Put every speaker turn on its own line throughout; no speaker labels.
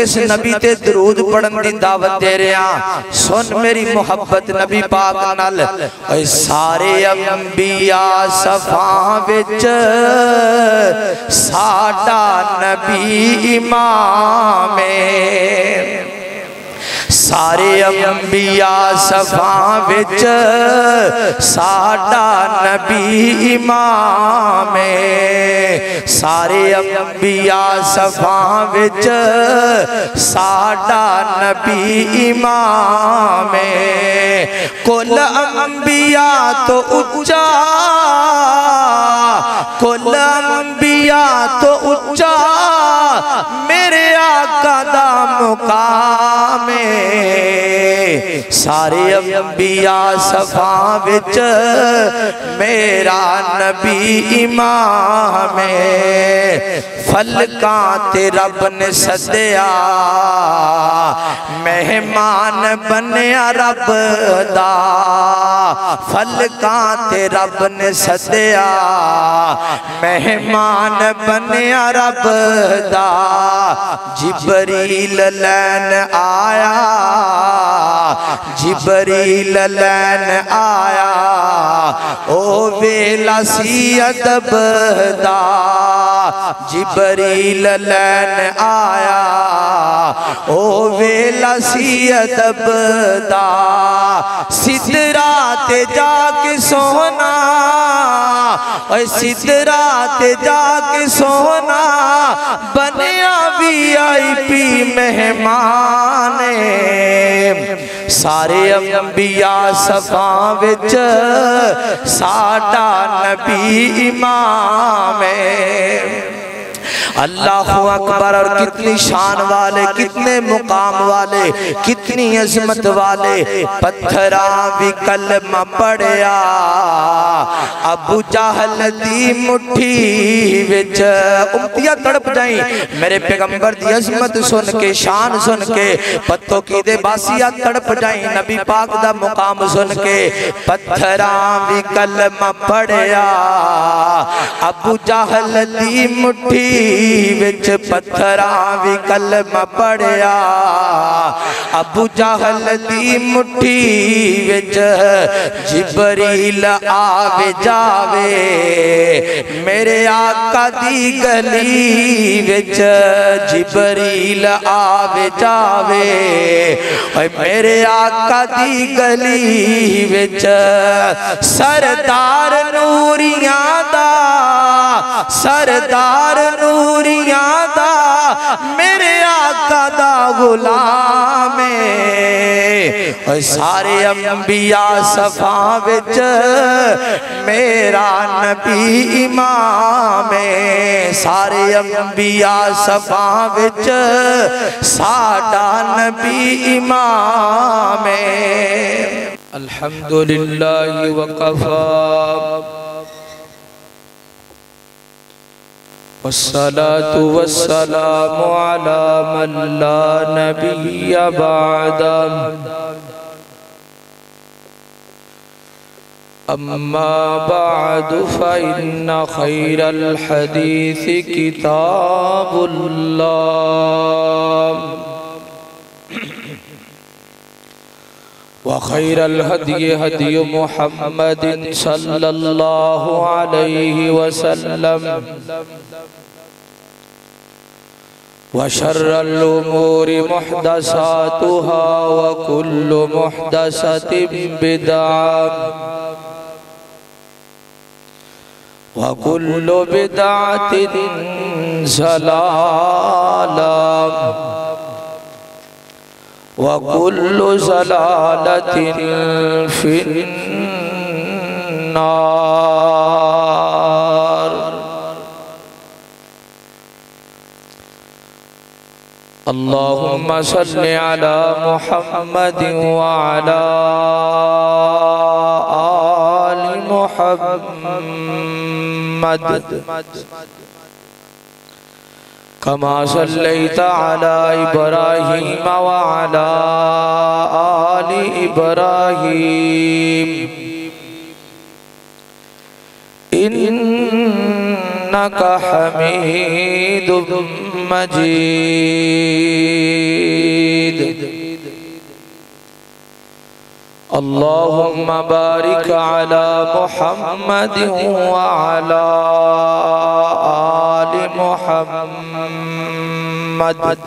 किस नबी ते दरूद पढ़न दी दावत दे रहा। सुन मेरी मोहब्बत नबी पाक नाल। सारे अंबिया सफा विच साडा नबी इमाम है। सारे अंबिया सफा विच साडा नबी इमाम है। सारे अंबिया सफा विच साडा नबी इमाम है। कुल अंबिया तो उच्चा, कुल अंबिया तो उच्चा मेरे आका दा मुकाम है। सारे अंबिया सफा विच मेरा नबी इमाम है। फलकां ते रब ने सदया मेहमान बनया रब दा। फलकां ते रब ने सदया मेहमान बनया रब दा। जिबरील लैन आया, जिबरील लैन आया ओ वेला सी अदब दा। जिबरील लैन आया ओ वेला सी अदब दा। सिदरा ते जाके सोना, सिदरा ते जाके सोना बनया VIP मेहमान। सारे अंबिया सफा विच साडा नबी इमाम है। अल्लाहु अकबर। और कितनी शान वाले, कितने मुकाम वाले, कितनी अजमत वाले। पत्थरा भी कलमा पढ़िया अबू जहल दी मुट्ठी विच। उम्मतियां तड़प जाई मेरे पैगंबर दी अजमत सुन के, शान सुन के। पत्तों की दे बासिया तड़प जाई नबी पाक दा मुकाम सुन के। पत्थरा भी कलमा पढ़िया अबू जहल दी मुट्ठी विच। पत्थरा भी कलमा पढ़िया अबू जहल दी मुट्ठी विच। जिबरील आवे जावे मेरे आका दी गली विच। जिबरील आवे जावे मेरे आका दी गली विच। सरदार नूरियां दा, सरदार नूरियां दा मेरे आका दा गुलाम है। सारे अंबिया सफा विच मेरा नबी इमाम है। सारे अंबिया सफा विच साडा नबी इमाम है। अल्हम्दुलिल्लाह वकफा वस्सलातु वस्सलामु अला मन ला नबिय्य बअदा। अम्मा बअदु फइन्न खैरल हदीस किताबुल्लाह व खैरल हदी हदी मुहम्मदिन सल्लल्लाहु अलैहि वसल्लम व शर्रल उमूरि मुहदसातुहा व कुल्लु मुहदसतिन बिदअह व कुल्लु बिदअतिन ज़लाला व कुल्लु ज़लालतिन फिन्नार। अल्लाहुम्मा सल्लि अला मुहम्मदिन व अला आलि मुहम्मद कमा सल्लैता अला इब्राहीम व अला आलि इब्राहीम इन्नका हमीदुम मजीद। अल्लाहुम्मा बारिक अला मुहम्मद व अला आलि मुहम्मद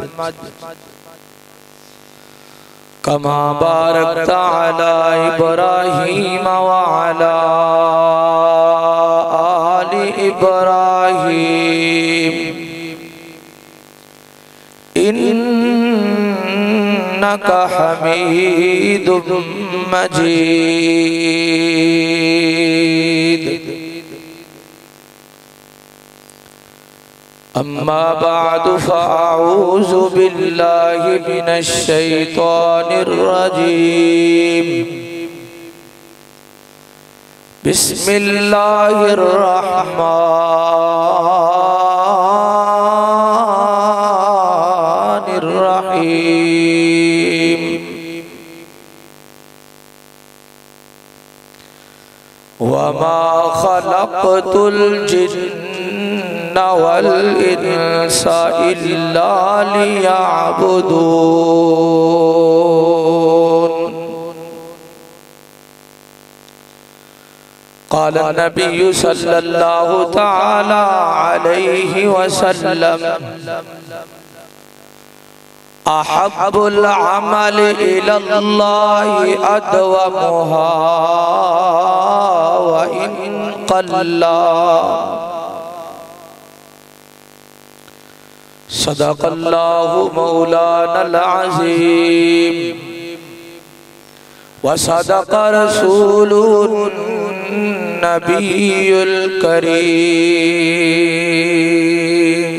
कमा बारकता अला इब्राहीम व अला आलि इब्राहीम इन्नका हमीदुम मजीद। अम्मा बादु फ़अऊज़ु बिल्लाहि मिनश शैतानिर रजीम। बिस्मिल्लाहिर रहमानिर रहीम। वमा खलक़तुल जिन्न वल इंसा इल्ला लियअबुदून। क़ाल नबी सल्लल्लाहु तआला अलैहि वसल्लम अहब्बुल अमल इलल्लाहि अदवमुहा व इन क़ल्ला। सदक़ल्लाहु मौलानल अज़ीम व सदक़ रसूलुन नबियुल करीम।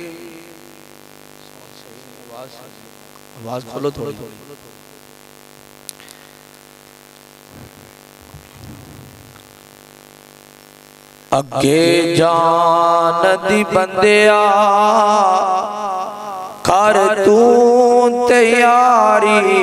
आवाज़ खोलो थोड़ी। अगे जान दी बंदिया कर तू तैयारी।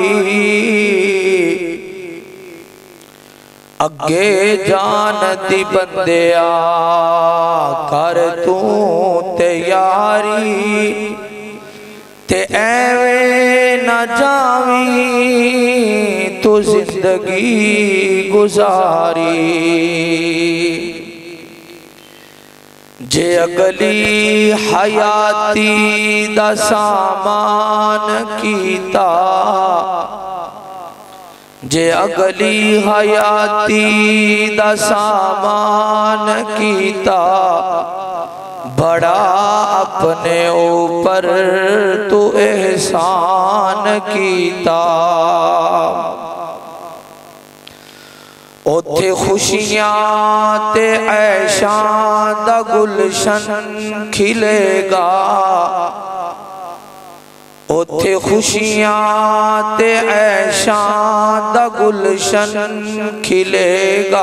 अगे जान दी बंदिया कर तू तैयारी। ते एवें न जावी तू जिंदगी गुजारी। जे अगली हयाती दा सामान कीता। जे अगली हयाती दा सामान कीता। बड़ा अपने ऊपर तू एहसान कीता। ओथे खुशियां ते ऐशां दा गुलशन खिलेगा। ओथे खुशियां ते ऐशां दा गुलशन खिलेगा।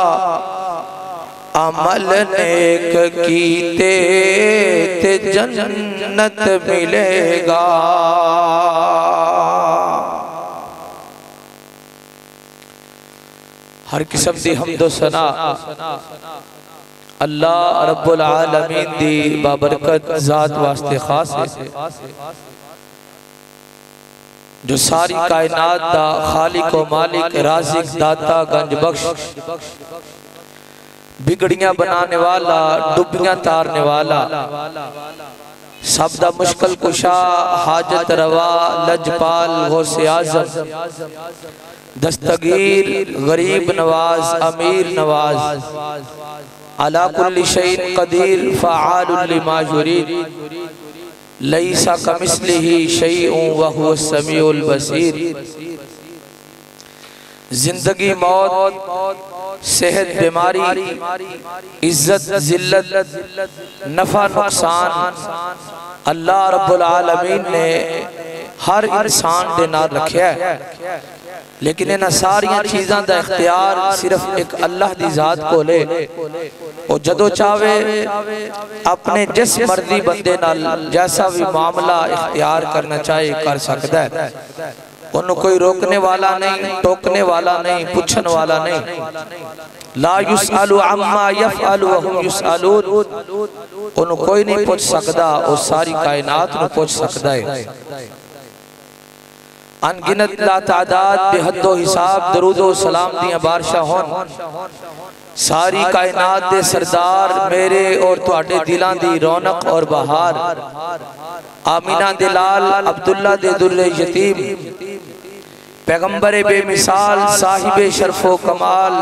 अमल नेक कीते ते जन्नत मिलेगा। हर किस्म दी हम्दो सना अल्लाह रब्बुल आलमीन दी बाबरकत ज़ात वास्ते खास है, जो सारी कायनात दा खालिक व मालिक राज़िक दाता गंज बख्श, बिगड़ियां बनाने वाला, डुबियां तारने वाला, सबदा मुश्किल कुशा, हाजत रवा, लजपाल, गौसे आज़म, दस्तगीर, गरीब नवाज, अमीर नवाज, अला कुल्ली शैइन कदीर, फ़आलुल लिमा युरीद, लैसा कमिस्लिही शैउन व हुवस समीउल बसीर। जिंदगी मौत, सेहत बीमारी, इज्जत जिल्लत, नफा नुकसान अल्लाह रब्बुल आलमीन ने हर इंसान दे नाल रखा है। लेकिन इन्हां सारियां चीज़ां दा इख्तियार सिर्फ एक अल्लाह दी ज़ात को ले। और जदों चाहे अपने जिस मर्जी बंदे नाल जैसा भी मामला इख्तियार करना चाहे कर सकता है। उन्हें कोई रोकने वाला नहीं, टोकने वाला नहीं, पूछने वाला नहीं। ला युसअलु अम्मा यफ़अलु व हुम युसअलून। उन्हें कोई नहीं पूछ सकता, और सारी कायनात नूं पूछ सकता है। अनगिनत लातादाद बेहदो हिसाब दरूदो सलाम दियां बारिशां होन सारी कायनात दे सरदार मेरे और तुहाडे दिलां दी रौनक और बहार आमीना दे लाल अब्दुल्ला दे दुर्रे यतीम पैगंबर बेमिसाल साहिबे शर्फो कमाल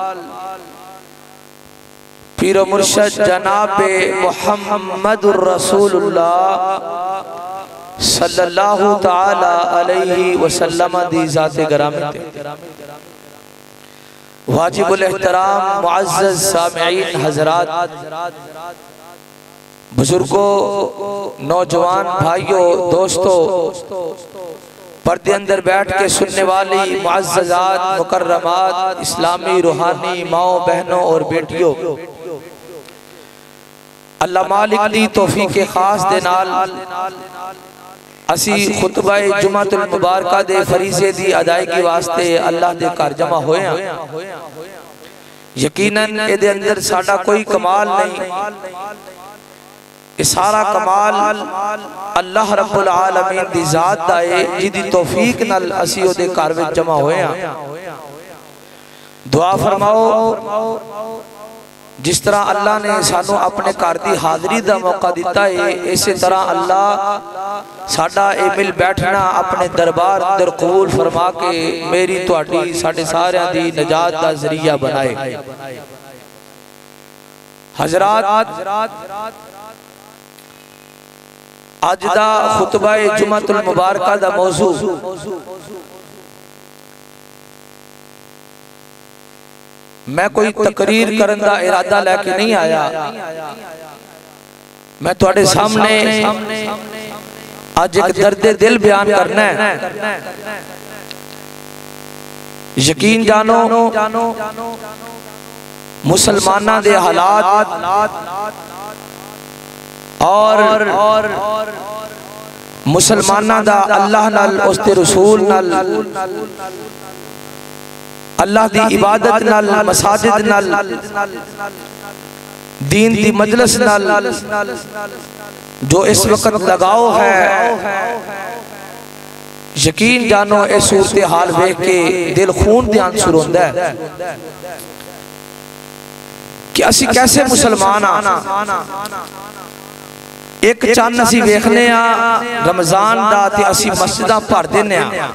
पीरो मुर्शद जनाबे मुहम्मदुर रसूलुल्लाह सल्लल्लाहु ताला अलैहि वसल्लम दी ज़ाते गिरामी वाजिबुल एहतराम मुअज़्ज़ज़ सामिईन हज़रात, बुजुर्गों, नौजवान भाइयों, दोस्तों, पर्दे अंदर बैठ के सुनने वाली मुअज़्ज़ज़ात मुकर्रमात इस्लामी रूहानी माओ बहनों और बेटियों, अल्लाह मालिक दी तौफीक खास दे नाल असी खुतबा जुमातुल मुबारका दे फरीज़े दी अदायगी वास्ते अल्लाह दे घर जमा होए हैं। यकीनन इहदे अंदर साडा कोई कमाल नहीं, ये सारा कमाल अल्लाह रब्बुल आलमीन दी ज़ात दा है जिहदी तौफीक नाल असी ओहदे घर विच जमा होए हैं। दुआ फरमाओ जिस तरह अल्लाह ने सानू अपने घर की हाज़री का मौका दिता है, इसी तरह अल्लाह साडा ए मिल बैठना अपने दरबार अंदर कबूल फरमा के मेरी तुहाडी साडे सारियां दी नजात का जरिया बनाए। हज़रात, अज दा खुतबा जुमातुल मुबारका दा मौजू मैं कोई तकरीर करने का इरादा लेके नहीं आया। मैं तुहाडे सामने आज एक दर्द दिल बयान करना है। यकीन जानो मुसलमाना दे हालात और मुसलमाना दा अल्लाह नाल उसदे रसूल नाल अल्लाह दी इबादत नाल मसाजिद नाल दीन दी मजलिस नाल जो इस वक्त लगाओ है, यकीन जानो ए सूरत हाल वेख के दिल खून दे आंसू रोंदा है कि असी कैसे मुसलमान आ। एक चन्न असी वेखने आ रमजान दा ते असी मस्जिदां भर देने आ,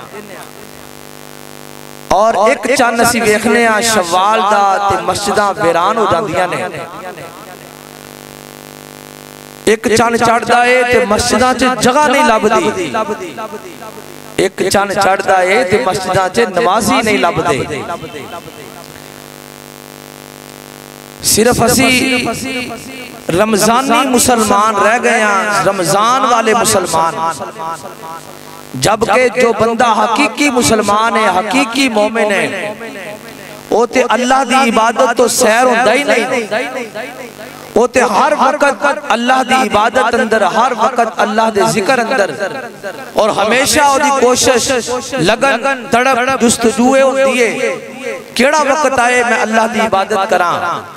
और एक चन्न असी वेखने आ शवाल दा ते मस्जिदां वीरान हो जांदियां ने। एक चन्न चढ़दा है ते मस्जिदां च जगह नहीं लभदी, एक चन्न चढ़दा है ते मस्जिदां च नमाजी नहीं लभदे। सिर्फ असी रमजानी मुसलमान रह गए हैं, रमजान वाले मुसलमान, जबकि जो बंदा हकीकी मुसलमान है, हकीकी मोमिन है, वो ते अल्लाह दी इबादत तो सैर होंदा ही नहीं। वो ते हर वक्त अल्लाह दी इबादत अंदर, हर वक्त अल्लाह दे जिक्र अंदर, और हमेशा ओदी कोशिश लगन तड़प जुस्तजू होती है केड़ा वक्त आए मैं अल्लाह दी इबादत करा।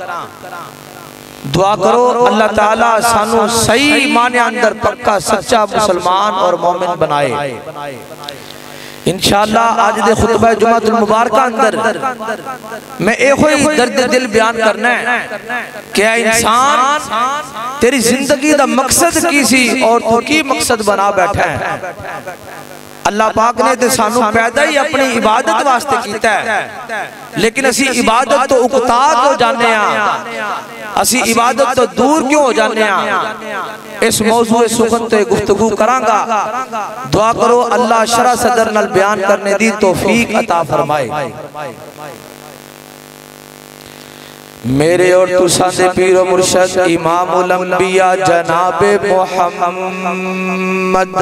दुआ करो अल्लाह ताला सानू सही माने अंदर पक्का सच्चा मुसलमान और मोमिन बनाए। इंशाअल्लाह आज दे खुतबा जुमातुल मुबारका अंदर मैं एहो ही दर्द दिल बयान करना है कि इंसान तेरी जिंदगी दा मकसद की सी और तू की मकसद बना बैठा है। अल्लाह पाक ने ते सानू पैदा ही अपनी इबादत वास्ते कीता है, लेकिन असी इबादत तो उकता हो जाने आ, असी इबादत तो दूर क्यों हो जाने आ। इस मौजू सुखन ते गुफ्तगू करांगा। दुआ करो अल्लाह शरा सदर नाल बयान करने दी तौफीक अता फरमाए। मेरे और तुसां दे पीरो मुर्शद इमामुल अंबिया जनाबे मुहम्मद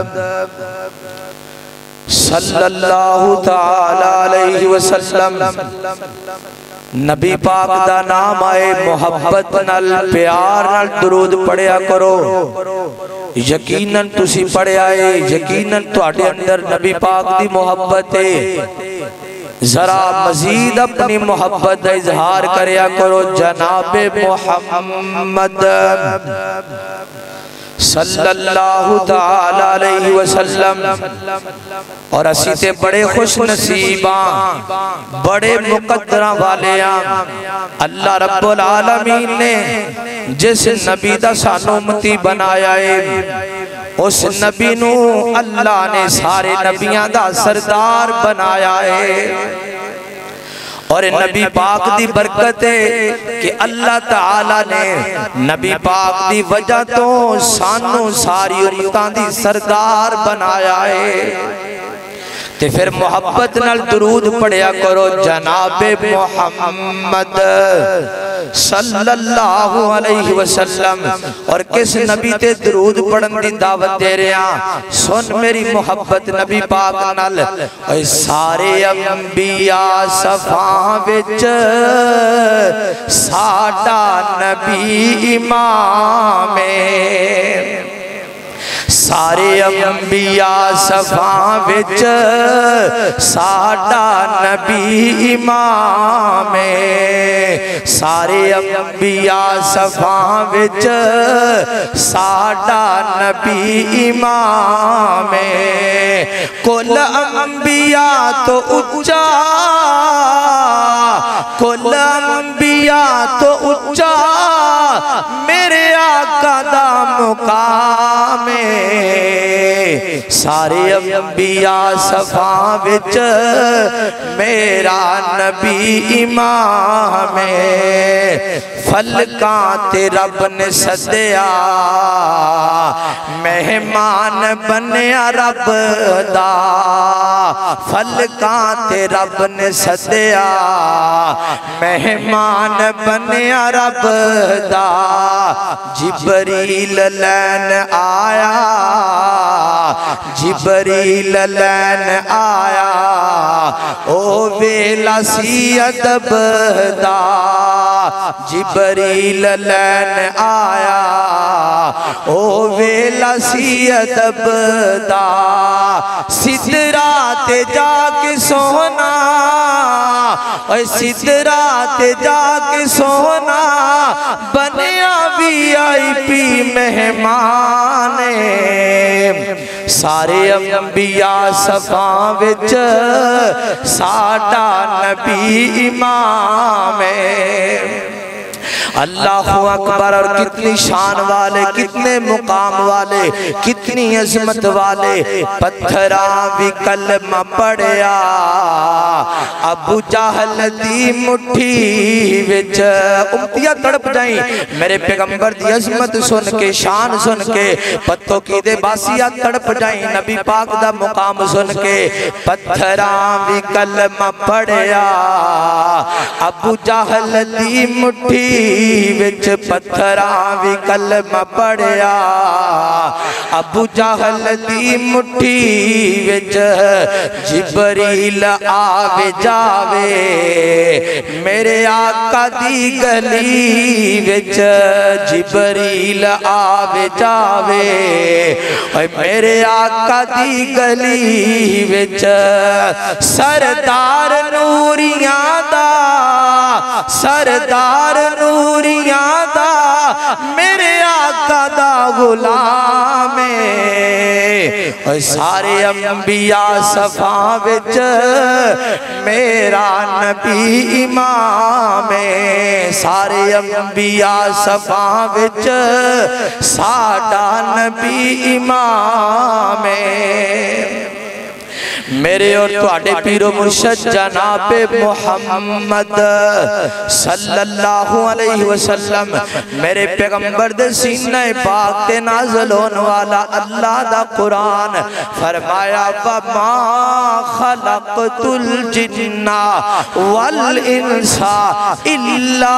सल्लल्लाहु ताला अलैहि वसल्लम नबी पाक दा नाम आए, मोहब्बत नाल प्यार नाल दुरूद पढ़िया करो। यकीनन तुसी पढ़िया है, यकीनन तुहाडे अंदर नबी पाक दी मोहब्बत है। जरा मजीद अपनी मोहब्बत का इजहार करया करो। जनाबे मोहम्मद सल्लल्लाहु ताला अलैहि वसल्लम। और असी ते बड़े खुश नसीबा बड़े मुकद्दरा वाले अल्लाह रब्बुल आलमीन ने जिस नबी दा सानू उम्मती बनाया है उस नबी नू अल्लाह ने सारे नबियां दा सरदार बनाया है। और नबी पाक दी बरकत है कि अल्लाह ताला ने नबी पाक दी वजह तो सानू सारी उम्मतां दी सरदार बनाया है। ते फिर मोहब्बत नाल दुरूद पढ़िया करो जनाबे मोहम्मद सल्लल्लाहु अलैहि वसल्लम। और किस नबी ते दुरूद पढ़न दी दावत दे रहा सुन मेरी मोहब्बत नबी पाक नाल। सारे अंबिया सफा विच साडा नबी इमाम है। सारे अंबिया सफा विच साडा नबी इमाम है। सारे अंबिया सफा विच साडा नबी इमाम है। कुल अंबिया तो उच्चा कुल अंबिया तो उच्चा मेरे आका दा मुकाम है। सारे अंबिया सफा विच मेरा नबी इमाम है। फलकां ते रब ने सदया मेहमान बनया रब दा। फलकां ते रब ने सदया मेहमान बनया रब दा। जिबरील लैन आया जिबरील लैन आया ओ वेला सी अदब दा। जिबरील लैन आया ओ वेला सी अदब दा। सिदरा ते जाके सोना ओए सिदरा ते जाके सोना बनया VIP मेहमान। सारे अंबिया सफा विच साडा नबी इमाम है। अल्लाहु अकबर। और कितनी शान वाले कितने मुकाम वाले कितनी अजमत वाले। पत्थरा भी कलमा पढ़िया अबू जहल दी मुट्ठी विच। उम्मतियां तड़प जाई मेरे पैगंबर दी अजमत सुन के शान सुन के। पत्तो की दे बासिया तड़प जाई नबी पाक दा मुकाम सुन के। पत्थरा भी कलमा पढ़िया अबू जहल दी मुट्ठी विच। पत्थरा भी कलमा पढ़िया अबू जहल दी मुट्ठी विच। जिबरील आवे जावे मेरे आका दी गली विच। जिबरील आवे जावे मेरे आका दी गली विच। सरदार नूरियां दा सरदार नूरियां दा मेरे आका दा गुलाम है। सारे अंबिया सफा विच मेरा नबी इमाम है। सारे अंबिया सफा विच साडा नबी इमाम है। मेरे और तुहाडे पीरो मुर्शद जनाबे मोहम्मद सल्लल्लाहु अलैहि वसल्लम मेरे पैगंबर दे सीने पाक ते नाज़िल होने वाला अल्लाह दा कुरान फरमाया वमा खलक़तुल जिन्ना वल इंसा इल्ला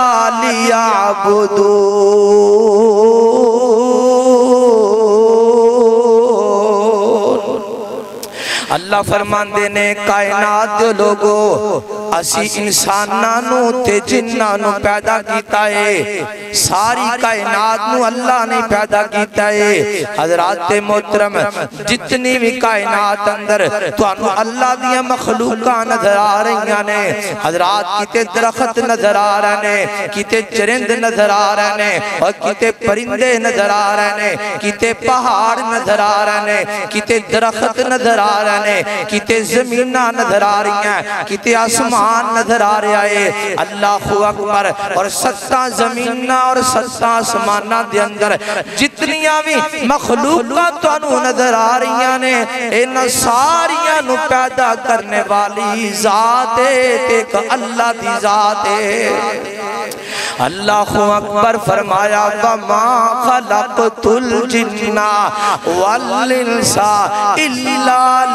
लियअबुदून। अल्लाह फरमांदे ने कायनात दे लोगो असी इंसानां नू ते जिन्नां नू पैदा कीता है। सारी कायनात नू अल्लाह ने पैदा कीता है। हज़रात मोहतरम जितनी भी कायनात अंदर तुहानू अल्लाह दियां मखलूकां नजर आ रही ने। हज़रात किते दरख्त नजर आ रहे ने, किते चरिंद नजर आ रहे ने, और किते परिंदे नजर आ रहे ने, किते पहाड़ नजर आ रहे ने, किते दरख्त नजर आ रहे ने, किते जमीना नजर आ रही हैं, किते आसमान नजर आ रहा है। अल्लाहु अकबर। और सत्ता जमीना और सत्ता आसमाना दे अंदर जितनियां भी मखलूका तुहानू नजर आ रही ने, इन सारियां नू पैदा करने वाली जात एक अल्लाह दी जात है। अल्लाहु अकबर फरमाया वमा खलक़तुल जिन्ना वल इंसा इल्ला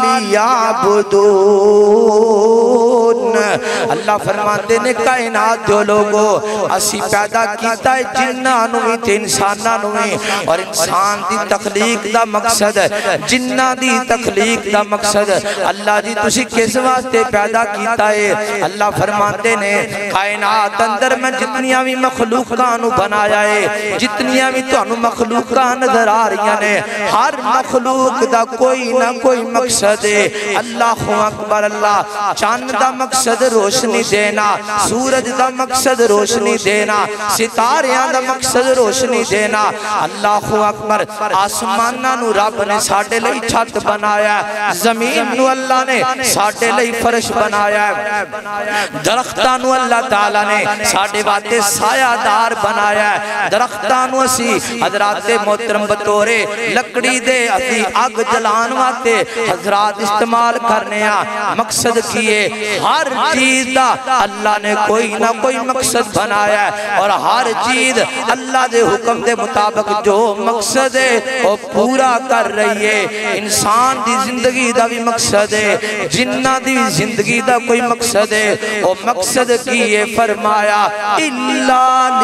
लियअबुदून। अल्लाह फरमाते ने कायनात दे लोगो असी पैदा कीता है जिन्नां नू भी ते इंसानां नू भी। और इंसान दी तखलीक दा मकसद, जिन्नां दी तखलीक दा मकसद अल्लाह जी तुसी किस वास्ते पैदा कीता है। अल्लाह फरमाते ने कायनात अंदर मैं जितनियां भी मखलूकां नू बनाया है, जितनियां भी तुहानू मखलूकां नजर आ रही ने, हर मखलूक दा कोई ना कोई मकसद है। अल्लाहु अकबर। अल्लाह चंद दा मकसद रोशनी देना, सूरज दा मकसद रोशनी देना, सितारियां दा मकसद रोशनी देना। अल्लाहु अकबर। आसमानां नू रब ने साडे लई छत बनाया, जमीन नू अल्लाह ने साडे लई फर्श बनाया, दरख्तां नू अल्लाह ताला ने साडे वास्ते सायादार बनाया। दरख्तां नू असी हज़रात मोहतरम बतौरे लकड़ी दे असी अग जलान वास्ते हज़रात इस्तेमाल करने आ। मकसद की है हर चीज दा अल्लाह ने कोई ना कोई मकसद बनाया है, और हर चीज अल्लाह दे हुक्म दे मुताबिक जो मकसद है वो पूरा कर रही है। इंसान दी जिंदगी दा भी मकसद है, जिन्ना दी जिंदगी दा कोई मकसद है। वो मकसद की है फरमाया इल्ला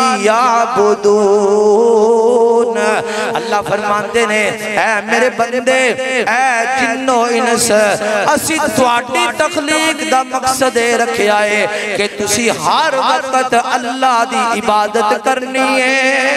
लियअबुदून। अल्लाह फरमाते ने ऐ मेरे बंदे, ऐ जिन्नो इंस असी तुहाडी तखलीक दा मकसद रखिया है कि तुसी हर वक्त अल्लाह दी इबादत करनी है।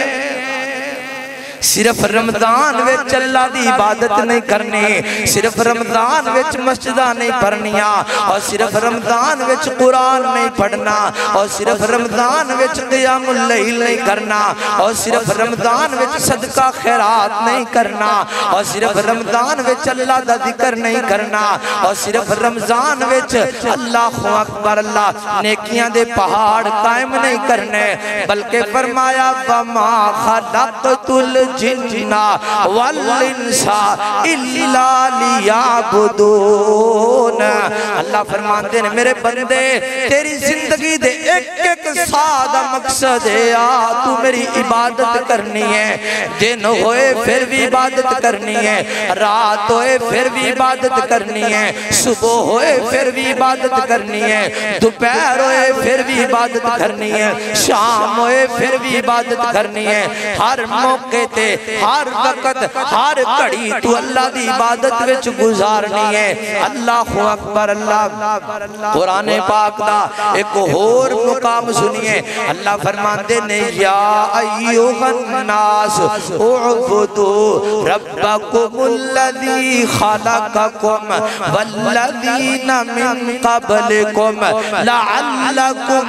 सिर्फ रमजान विच अल्लाह दी इबादत नहीं करनी, सिर्फ रमजान विच मस्जिदां नहीं पढ़निया, और सिर्फ रमजान विच कुरान नहीं पढ़ना, और सिर्फ रमजान विच क़ियामुल लैल नहीं करना, और सिर्फ रमजान विच सदका खैरात नहीं करना, और सिर्फ रमजान विच अल्लाह दा जिक्र नहीं करना, और सिर्फ रमजान विच अल्लाहु अकबर अल्लाह नेकियां दे पहाड़ कायम नहीं करने, बल्कि फरमाया वमा खलक़तुल जिन्ना वल इंसा इल्ला लियअबुदून। अल्लाह फरमाते ने मेरे बंदे तेरी जिंदगी दे एक एक साह दा मकसद है तू मेरी इबादत करनी है। दिन होए फिर भी इबादत करनी है, रात होए फिर भी इबादत करनी है, सुबह होए फिर भी इबादत करनी है, दोपहर होए फिर भी इबादत करनी है, शाम होए फिर भी इबादत करनी है। हर मौके ते हर वक्त हर घड़ी तू अल्लाह दी इबादत विच गुजारनी है। अल्लाहु अकबर। अल्लाह कुरान पाक दा एक होर मुकाम सुनिए। अल्लाह फरमाते ने या अय्युहन नास उअबुदू रब्बकुमुल्लज़ी खलक़कुम वल्लज़ीना मिन क़ब्लिकुम लअल्लकुम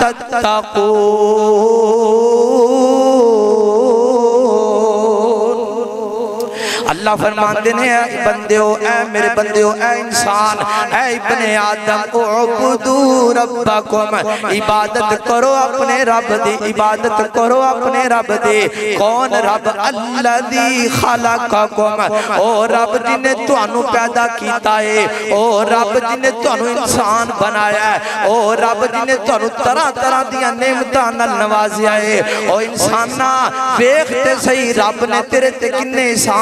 तत्तक़ून। अल्लाह फरमाते ने बंदेओ, ऐ मेरे बंदेओ, ऐ इंसान, ऐ इब्ने आदम उअबुदू रब्बकुम, इबादत करो अपने रब दी, इबादत करो अपने रब दी। कौन रब? अल्लज़ी खलक़कुम, ओ रब जिन्हें तुहानू पैदा कीता है, ओ रब जिन्हें तुहानू इंसान बनाया है, ओ रब जिन्हें तुहानू तरह तरह दियां नेमतां नाल नवाजिया है। ओ इंसाना वेख ते सही रब ने तेरे ते किन्ने एहसानात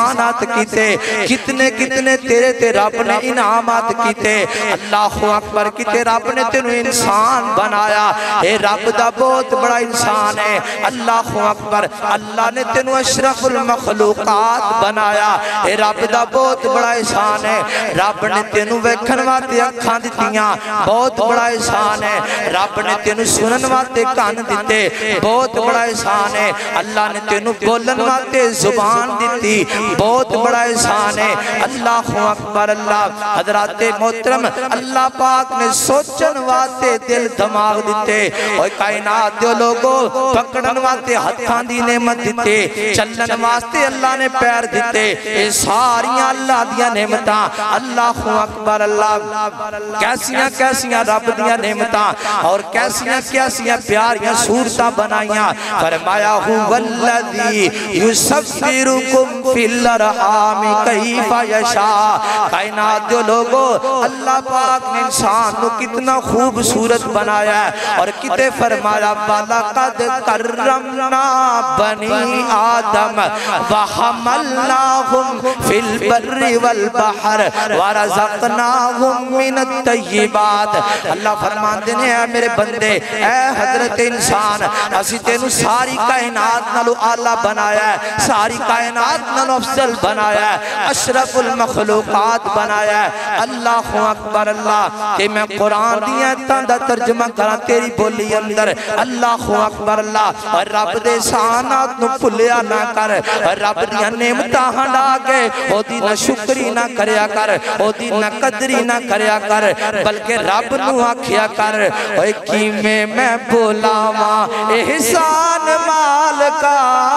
कीते, कितने कितने तेरे ते रब ने इनामात कीते। अल्लाहु अकबर, किते रब ने तेनू इंसान बनाया। ए रब दा बहुत बड़ा इंसान है। अल्लाहु अकबर, अल्लाह ने तेनू अशरफुल मखलूकात बनाया। ए रब दा बहुत बड़ा एहसान है। रब ने तेनू वेखण वास्ते अखां दित्तियां, बहुत बड़ा एहसान है। रब ने तेनू सुनन वास्ते कान दिते, बहुत बड़ा एहसान है। अल्लाह ने तेनू बोलन वास्ते जुबान दी, बहुत बड़ा एहसान है। अल्लाहु अकबर अल्लाह। हजरात मोहतरम, अल्लाह पाक ने सोचन वास्ते दिल दिमाग दिते। और कायनात दे लोगो पकड़न वास्ते हत्थां दी नेमत दिते, चलने वास्ते अल्लाह ने पैर दिते। ये सारियां अल्लाह दियां नेमतां। अल्लाहु अकबर अल्लाह। कैसियां कैसियां रब दियां नेमतां और कैसियां कैसियां प्यारियां सूरतां बनाइयां। फरमाया हुवल्लज़ी युसव्विरुकुम फिल अरहामि कैफा यशा। कायनात दे लोगो अल्लाह पाक ने इंसान को कितना खूबसूरत बनाया है। और किते फरमाया वलक़द कर्रमना बनी आदम व हमलनाहुम फिल बर्रि वल बहर व रज़क़नाहुम मिनत तय्यिबात। अल्लाह फरमाते ने ऐ मेरे बंदे, ऐ हजरत इंसान, असी तेनू सारी कायनात नालों आला बनाया है, सारी कायनात नालों अफजल बनाया है, अशरफुल मखलूकात बनाया है। अल्लाहु अकबर अल्लाह। कि मैं कुरान दी आयतां दा तर्जमा करा तेरी बोली अंदर। अल्लाहु अकबर अल्लाह। और रब दे एहसानात नूं भुलिया ना कर, रब दी नेमतां हंडा के ओदी ना शुक्री ना करया कर, ओदी ना कदरी ना करया कर, बल्कि रब नूं आखिया कर ओए किवें मैं भुलावां एहसान मालका,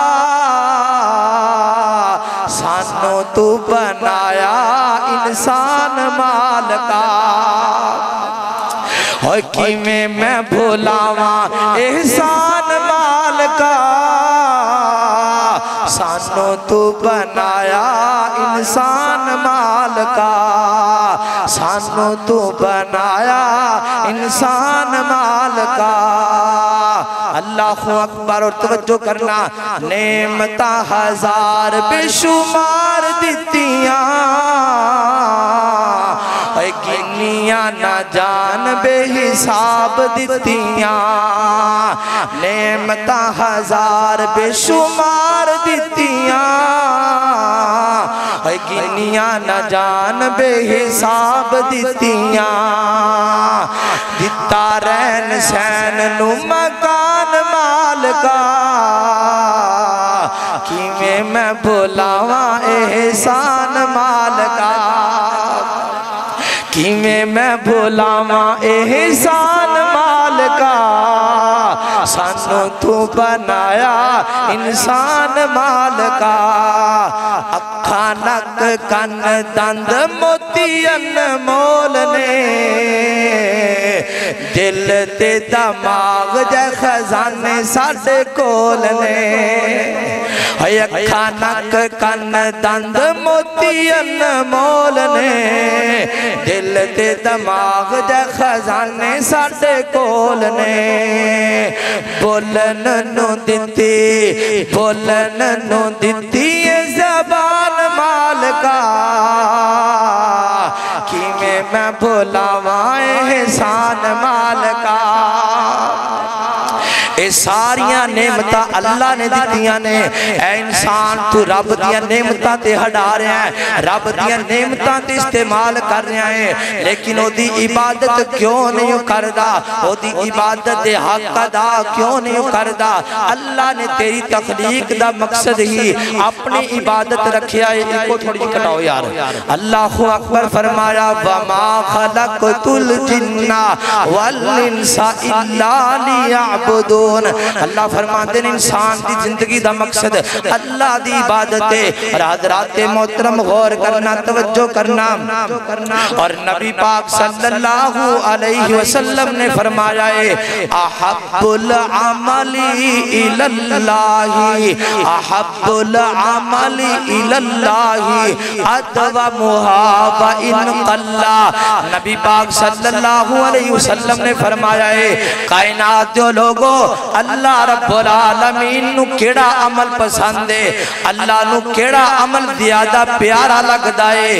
सानू तू बनाया इंसान मालका। और किवें मैं भुलावां एहसान मालका, सानू तू बनाया इंसान मालका, सानू तू बनाया इंसान मालका। अल्लाहु अकबर। और तवज्जो करना, नेमतां हजार बेशुमार दित्तियां, गिनियां ना जान बेहिसाब दित्तियां। नेमतां हजार बेशुमार दित्तियां, गिनियां ना जान बेहिसाब दित्तियां। दिता रहन सहन नू मकान मालका, किवें मैं भुलावां एहसान मालका, किवें मैं भुलावां एहसान मालका, सानू तू बनाया इंसान मालका। अखा नक कन दंद मोती अनमोल ने, दिल ते दिमाग जै खजाने साडे कोल ने। अखा नक कन दंद मोती अनमोल ने, दिल ते दिमाग जै खजाने साडे कोल ने। बोलन नू दित्ती, बोलन नू दित्ती ज़बान मालका, किवें मैं भुलावां एहसान मालका। ये सारियां नेमतां अल्लाह ने दित्तियां ने। ऐ इंसान तू रब दियां नेमतां ते हटा रहा है, रब दियां नेमतां ते इस्तेमाल कर रहा है, लेकिन ओदी इबादत क्यों नहीं करदा, ओदी इबादत दे हक अदा क्यों नहीं करदा। अल्लाह ने तेरी तखलीक दा मकसद ही अपनी इबादत रखिया है। इनको थोड़ी कटाओ यार। अल्लाहु अकबर फरमाया वमा खलक़तुल जिन्ना वल इंसा इल्ला लियअबुदून। अल्लाह फरमाते हैं इंसान की जिंदगी का मकसद अल्लाह की इबादत है। और हज़रात मोहतरम गौर करना, तवज्जो करना। और नबी पाक सल्लल्लाहु अलैहि वसल्लम ने फरमाया है अहब्बुल अमली इलल्लाहि, अहब्बुल अमली इलल्लाहि अदवमुहा व इन कल्ला। नबी पाक सल्लल्लाहु अलैहि वसल्लम ने फरमाया है कायनात जो लोगों अल्लाह रब्बुल आलमीन नू केड़ा अमल पसंद है, अल्लाह नू केड़ा अमल ज्यादा प्यारा लगदा है।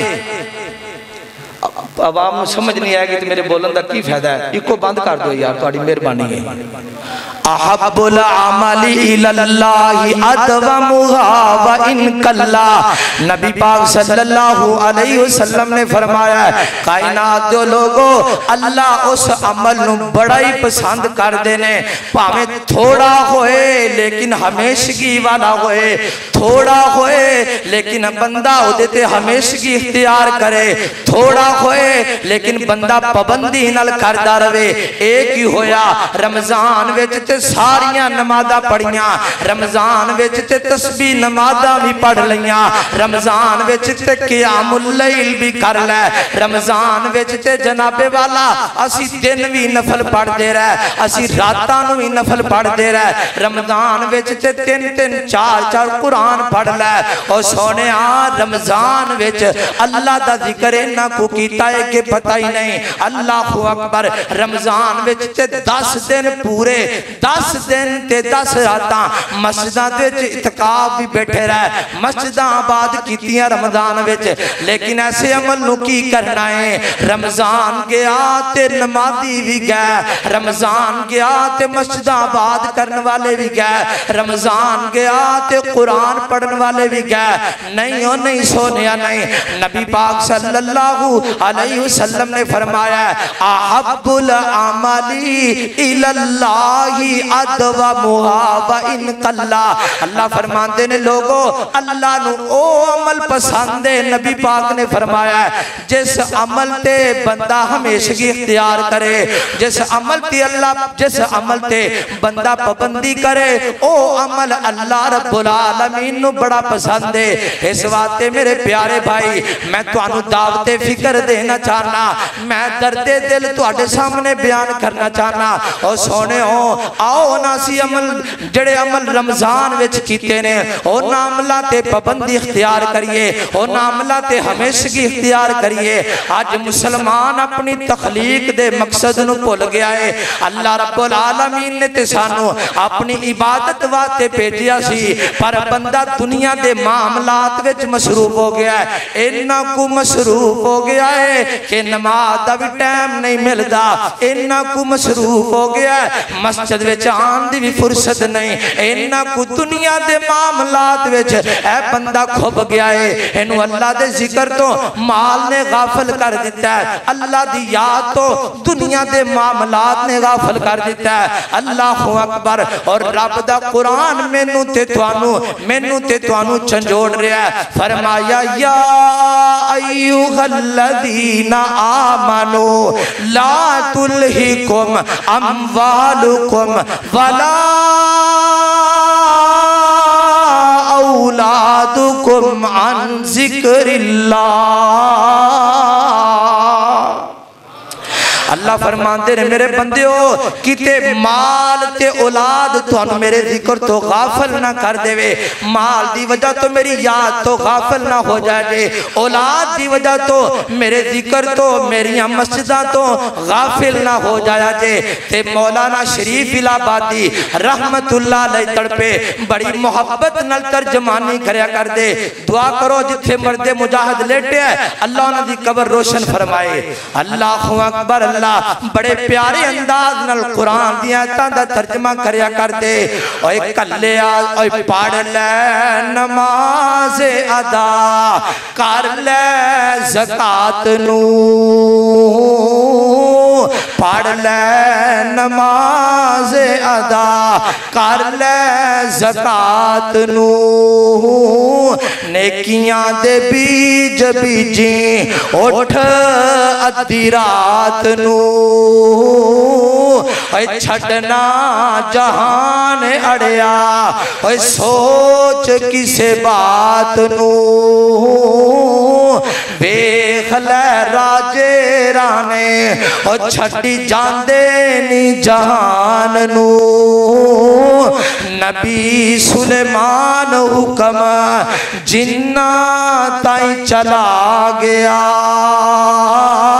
आवाम समझ नहीं आएगी तो मेरे बोलन का की फायदा है। इको बंद कर दो यार, थोड़ी मेहरबानी है। अहब्बुल अमली इलल्लाहि अदवमुहा व इन कल्ला। नबी पाक सल्लल्लाहु अलैहि वसल्लम ने फरमाया, कायनात दे लोगो अल्लाह उस अमल नू बड़ा ही पसंद करदे ने, भावें थोड़ा होए लेकिन हमेशगी वाला होए, थोड़ा होए लेकिन बंदा उहदे ते हमेशगी इख्तियार करे, थोड़ा होए लेकिन बंदा पाबंदी नाल करदा रहे। एक ही होया रमजान विच ते सारियां नमाज़ां पढ़ियां, रमजान विच ते तस्बीह नमाज़ां भी पढ़ लियां, रमजान विच ते क़ियामुल लैल भी कर लै, रमजान विच ते जनाबे वाला असी दिन भी नफल पढ़दे रह, असी रातां नूं भी नफल पढ़दे रह, रमजान विच ते 3-3 4-4 कुरान पढ़ लै। और सोनिया रमजान विच अल्लाह दा जिक्र इन्ना को कीता है कि पता ही नहीं। अल्लाहु अकबर। रमजान विच ते 10 दिन पूरे, 10 दिन ते 10 रातां मस्जिदां दे विच इत्काफ भी बैठे रह, मस्जिदां आबाद कीतियां रमजान विच। लेकिन ऐसे अमल नूं की करना है, रमजान गया ते नमाजी भी गए, रमजान गया ते मस्जिदां आबाद करने वाले भी गए, रमजान गया ते कुरान पढ़ने वाले भी गए। नहीं हो नहीं सोनिया नहीं। नबी पाक सल्लल्लाहु अलैहि वसल्लम ने फरमाया, अहब्बुल अमली इलल्लाहि अदवमुहा व इन कल्ला। अल्लाह फरमाते ने लोगो अल्लाह नू ओ अमल पसंद है। नबी पाक ने फरमाया, जिस अमल ते बंदा हमेशगी इख्तियार करे, जिस अमल ते अल्लाह, जिस अमल ते बंदा पाबंदी करे, ओ अमल अल्लाह रब्बुल आलमीन नू बड़ा पसंद है। इस वास्ते मेरे प्यारे भाई मैं तुहानू दावते फिक्र देना चाहना, मैं दर्दे दिल तुहाडे सामने बयान करना चाहना। और सोने हो आओ ना सी अमल जड़े अमल रमजान विच कीते ने ओ नामला ते पाबंदी इख्तियार करिए, ओ नामला ते हमेशगी इख्तियार करिए। आज मुसलमान अपनी तखलीक दे मकसद नू भुल गया है। अल्लाह रब्बुल आलमीन ने ते सानू अपनी इबादत वास्ते भेजिया सी, पर बंदा दुनिया दे मामलात विच मसरूफ हो गया है। इन्ना को मसरूफ हो गया है कि नमाज दा भी टाइम नहीं मिलता, इन्ना को मसरूफ हो गया है मस्जिद विच आन दी भी फुर्सत नहीं, इन्ना को दुनिया दे मामलात विच ए बंदा खुब गया है। इन्हू अल्लाह दे जिक्र तो माल ने गाफिल कर दिता है, अल्लाह दी याद तो दुनिया दे मामलात ने गाफिल कर दिता है। अल्लाहु अकबर। और रब दा कुरान मैनू ते तुहानू झंझोड़ रहा है। फरमाया, या अय्युहल्लज़ीना आमनू ला तुल्हिकुम अम्वालुकुम वला औलादुकुम अन ज़िक्रिल्लाह। अल्लाह फरमाते ने मेरे बंदियो किते माल ते औलाद तुहानू मेरे जिक्र तो गाफिल ना कर देवे, माल दी वजह तो मेरी याद तो गाफिल ना हो जाए, औलाद दी वजह तो मेरे जिक्र तो मेरिया मस्जिदां तो गाफिल ना हो जाया जे। ते मौलाना शरीफ इलाहाबादी रहमतुल्लाह अलैह तड़पे बड़ी मोहब्बत नाल तर्जमानी करया कर दे। दुआ करो जिथे मर्दे मुजाहिद लेटे अल्लाह उन्हां दी कब्र रोशन फरमाए। अल्लाहु अकबर। बड़े प्यारे अंदाज नाल कुरान दी आयतां दा तर्जमा करया करते। ओए कल्लिया ओए पढ़ ले नमाज अदा कर ले ज़कात नू, पढ़ ले नमाज अदा कर ले ज़कात नू, नेकियां दे बीज बीजी उठ अद्धी रात नू, छड़ना जहान अड़िया ओए सोच किसे बात नू, वेख लै राजे राने ओ छड़ी जांदे नी जहान नू। नबी सुलेमान हुक्म जिन्ना ताई चला गया,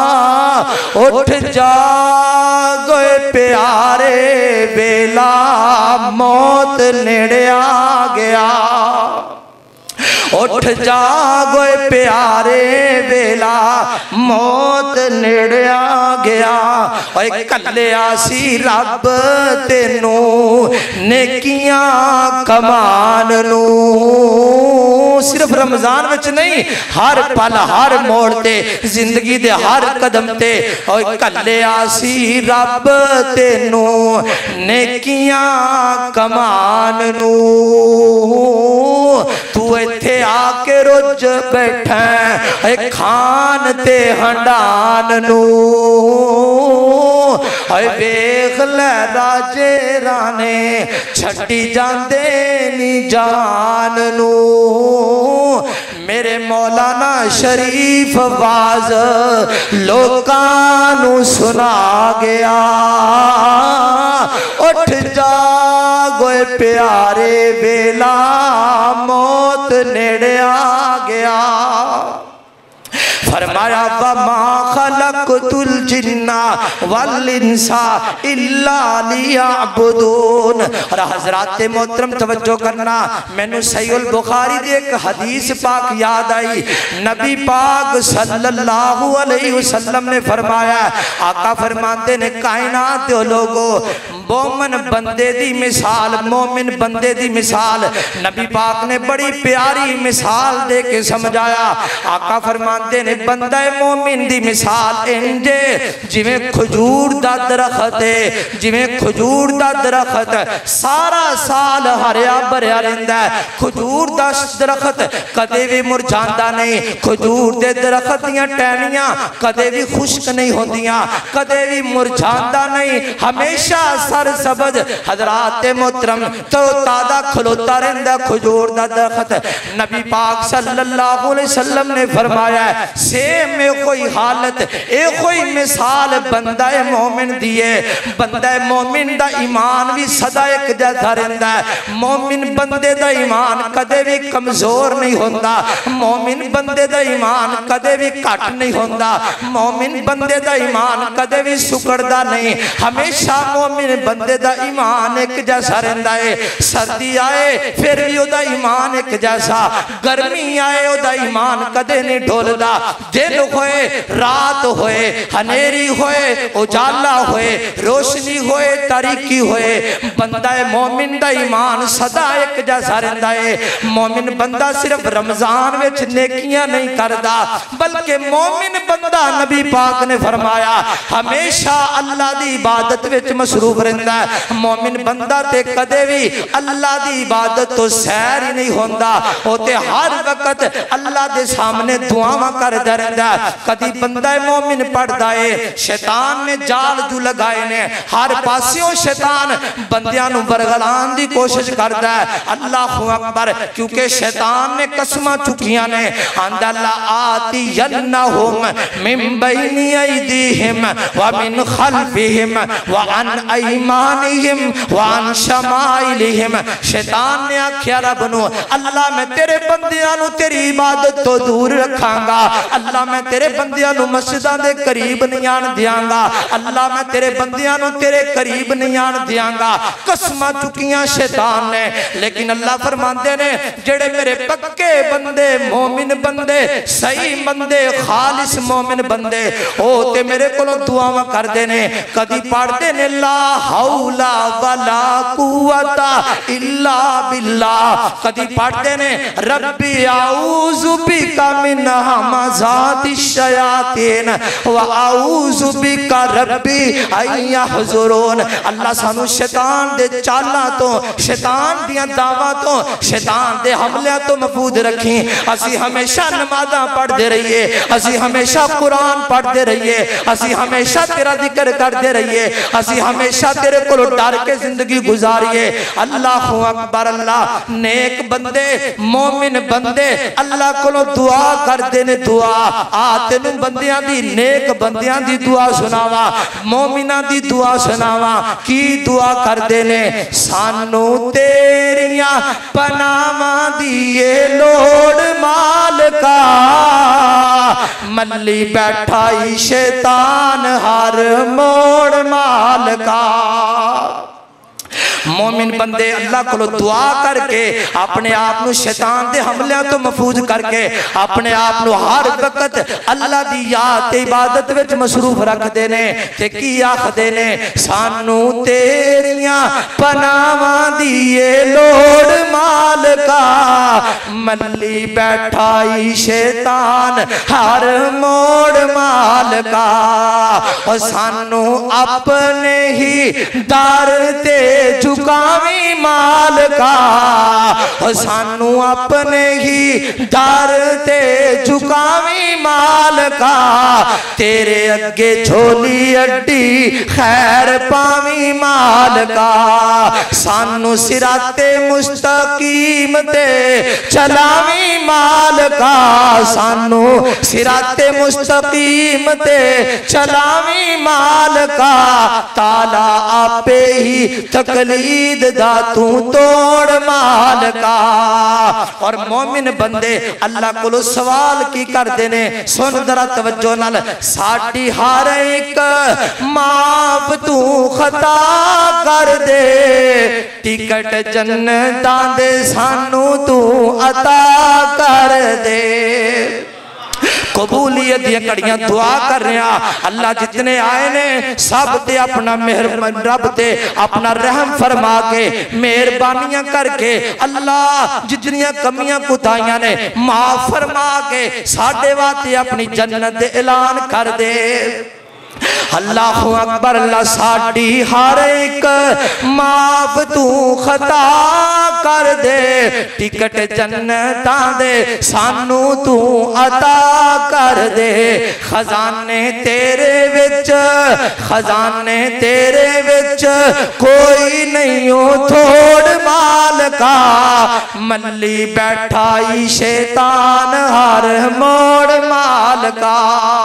उठ जा गए प्यारे बेला मौत नेड़े आ गया। उठ जागो प्यारे वेला मौत नेड़े आ गया। ओए कल्लिया सी रब तेनू नेकियां कमान नू। सिर्फ रमजान विच नहीं, हर पल हर मोड़ ते जिंदगी दे हर कदम ते ओए कल्लिया सी रब तेनू नेकियां कमान नू। तू इत्थे आके रुझ बैठा खान ते हंडान नू। वेख लै राजे राने छड्डी जांदे नी जान नू। मेरे मौलाना शरीफ आवाज लोकां नू सुना गया। उठ जागो प्यारे वेला मौत नेड़े आ गया। फरमाया वमा खलक़तुल जिन्ना वल इंसा इल्ला लियअबुदून। और हज़रात मोहतरम तवज्जो करना, मैनू सहीहुल बुखारी दी एक हदीस पाक याद आई। नबी पाक सल्लल्लाहु अलैहि वसल्लम ने फरमाया, आका फरमाते ने कायनात दे लोगो मोमिन बंदे दी मिसाल, मोमिन बंदे दी मिसाल नबी पाक ने बड़ी प्यारी मिसाल दे के समझाया। आका फरमाते ने बंदा मोमिन दी मिसाल इंजे जिवें खजूर दा दरख्त है। जिवें खजूर दा दरख्त सारा साल हरिया भरिया रहिंदा है। खजूर दा दरख्त कदे भी मुरझांदा नहीं। खजूर दे दरख्त दियां टहनियां कदे भी खुश्क नहीं होंदियां, कदे भी मुरझांदा नहीं, हमेशा सर सबज हजरात मोहतरम तो ताजा खलोता रहिंदा खजूर दा दरख्त। नबी पाक सल्लल्लाहु अलैहि वसल्लम ने फरमाया सेम में कोई हालत ए कोई मिसाल बंदा मोमिन दी है। बंदा मोमिन दा ईमान भी सदा एक जैसा रहिंदा है। मोमिन बंदे दा ईमान कदे भी कमजोर नहीं होंदा। मोमिन बंदे दा ईमान कदे भी घट नहीं होंदा। मोमिन बंदे दा ईमान कदे भी सुकड़दा नहीं। हमेशा मोमिन बंदे दा ईमान एक जैसा रहिंदा है। सर्दी आए फिर भी ओदा ईमान एक जैसा, गर्मी आए ओदा ईमान कदे नहीं ढोलदा। दिन होए रात होए, हनेरी होए उजाला होए, रोशनी होए तारीकी होए, बंदा मोमिन दा ईमान सदा एक जैसा रहिंदा है। मोमिन बंदा सिर्फ रमजान विच नेकियां नहीं करदा, बल्कि मोमिन बंदा नबी पाक ने फरमाया हमेशा अल्लाह दी इबादत विच मसरूफ रहिंदा है। मोमिन बंदा ते कदे भी अल्लाह दी इबादत तो सैर ही नहीं होंदा। ओ ते हर वक्त अल्लाह दे सामने दुआवां करदा रहिंदा। कदी बंदा मोमिन पढ़दा है, शैतान ने जाल जू लगाए ने, हर पासियों शैतान बंदियां नू बरगलान दी कोशिश करदा है। अल्लाहु अकबर, क्योंकि शैतान ने कसमां चुकियां ने, आंदा ला आती यन्नहुम मिन बैनी ऐदीहिम व मिन खल्फिहिम व अन ऐमानिहिम व अन शमाइलिहिम। शैतान ने आख्या रब नू, अल्लाह मैं तेरे बंदियां नू तेरी इबादत तो दूर रखांगा। अल्लाह मैं तेरे बंदियां नू मस्जिदां दे करीब नहीं आन दियांगा। अल्लाह मैं तेरे बंदियां नू तेरे करीब नहीं आन दियांगा। कसमां चुकियां शैतान ने, लेकिन अल्लाह फरमांदे ने जेड़े मेरे पक्के बंदे मोमिन बंदे सही बंदे खालिस मोमिन बंदे ओ ते मेरे कोलों दुआवां करदे ने। कदी पढ़दे ने ला हौला वला कुव्वता इल्ला बिल्लाह, कदी पढ़दे ने रब्बी आऊज़ु बिका मिन हमाज़ाति शयातीन व आऊज़ु बिका रब्बी अन यहज़ुरून। अल्लाह सानू शैतान दे चालां तो, शैतान दियां दावां तो, शैतान दे हमलियां तो महफूज रखी। असी हमेशा नमाज़ां पढ़दे रहिए, असी हमेशा कुरान पढ़दे रहिए, असी हमेशा तेरा जिक्र करदे रहिए, असी हमेशा तेरे कोलों डर के जिंदगी गुजारिए। अल्लाहु अकबर। अल्लाह नेक बंदे मोमिन बंदे अल्लाह कोलों दुआ करदे ने। दुआ आ तेनू बंदियां दी नेक बंदियां दी दुआ सुनावा, मोमिना दी दुआ सुनावा। की दुआ करदे ने? सानू तेरियां पनावां दी लोड़ मालका, मल्ली बैठा ही शैतान हर मोड़ मालका। मोमिन बंदे अल्लाह को दुआ करके अपने आप को शैतान के हमलों तो महफूज करके अपने आप को हर वक्त अल्लाह की याद ते इबादत विच मसरूफ रखते ने ते की आखदे ने सानू तेरियां पनावां दी लोड़ मालका मल्ली बैठाई शैतान हर मोड़ मालका और सानू अपने ही दर ते झुकावी मालका और सानू अपने ही दर ते झुकावी मालका तेरे अगे झोली अड्डी खैर पावी मालका सानू सिराते मुस्तकीम ते चलावी मालका सानू सिराते मुस्तकीम ते चलावी मालका ताला आपे ही तकलीद दा तू तोड़ मालका। और मोमिन बंदे अल्लाह को सवाल की करते ने सुन जरा तवज्जो नाल साडी हर एक माफ तू खता कर दे टिकट जन्नतां दे सानू तू अता कर दे। कबूलियत दी घड़ियां दुआ कर रहा अल्लाह जितने आए ने सब ते अपना मेहरबान रब ते अपना रहम फरमा के मेहरबानियां करके अल्लाह जितनियां कमियां कुताइयां ने माफ फरमा के साडे वास्ते अपनी जन्नत दे ऐलान कर दे। अल्लाहु अकबर अल्लाह साडी हर एक माफ तू खता कर दे टिकट जन्नतां दे सानू तू अता कर दे। खजाने तेरे विच कोई नहीं हो थोड़ मालका मल्ली बैठाई शैतान हर मोड़ मालका।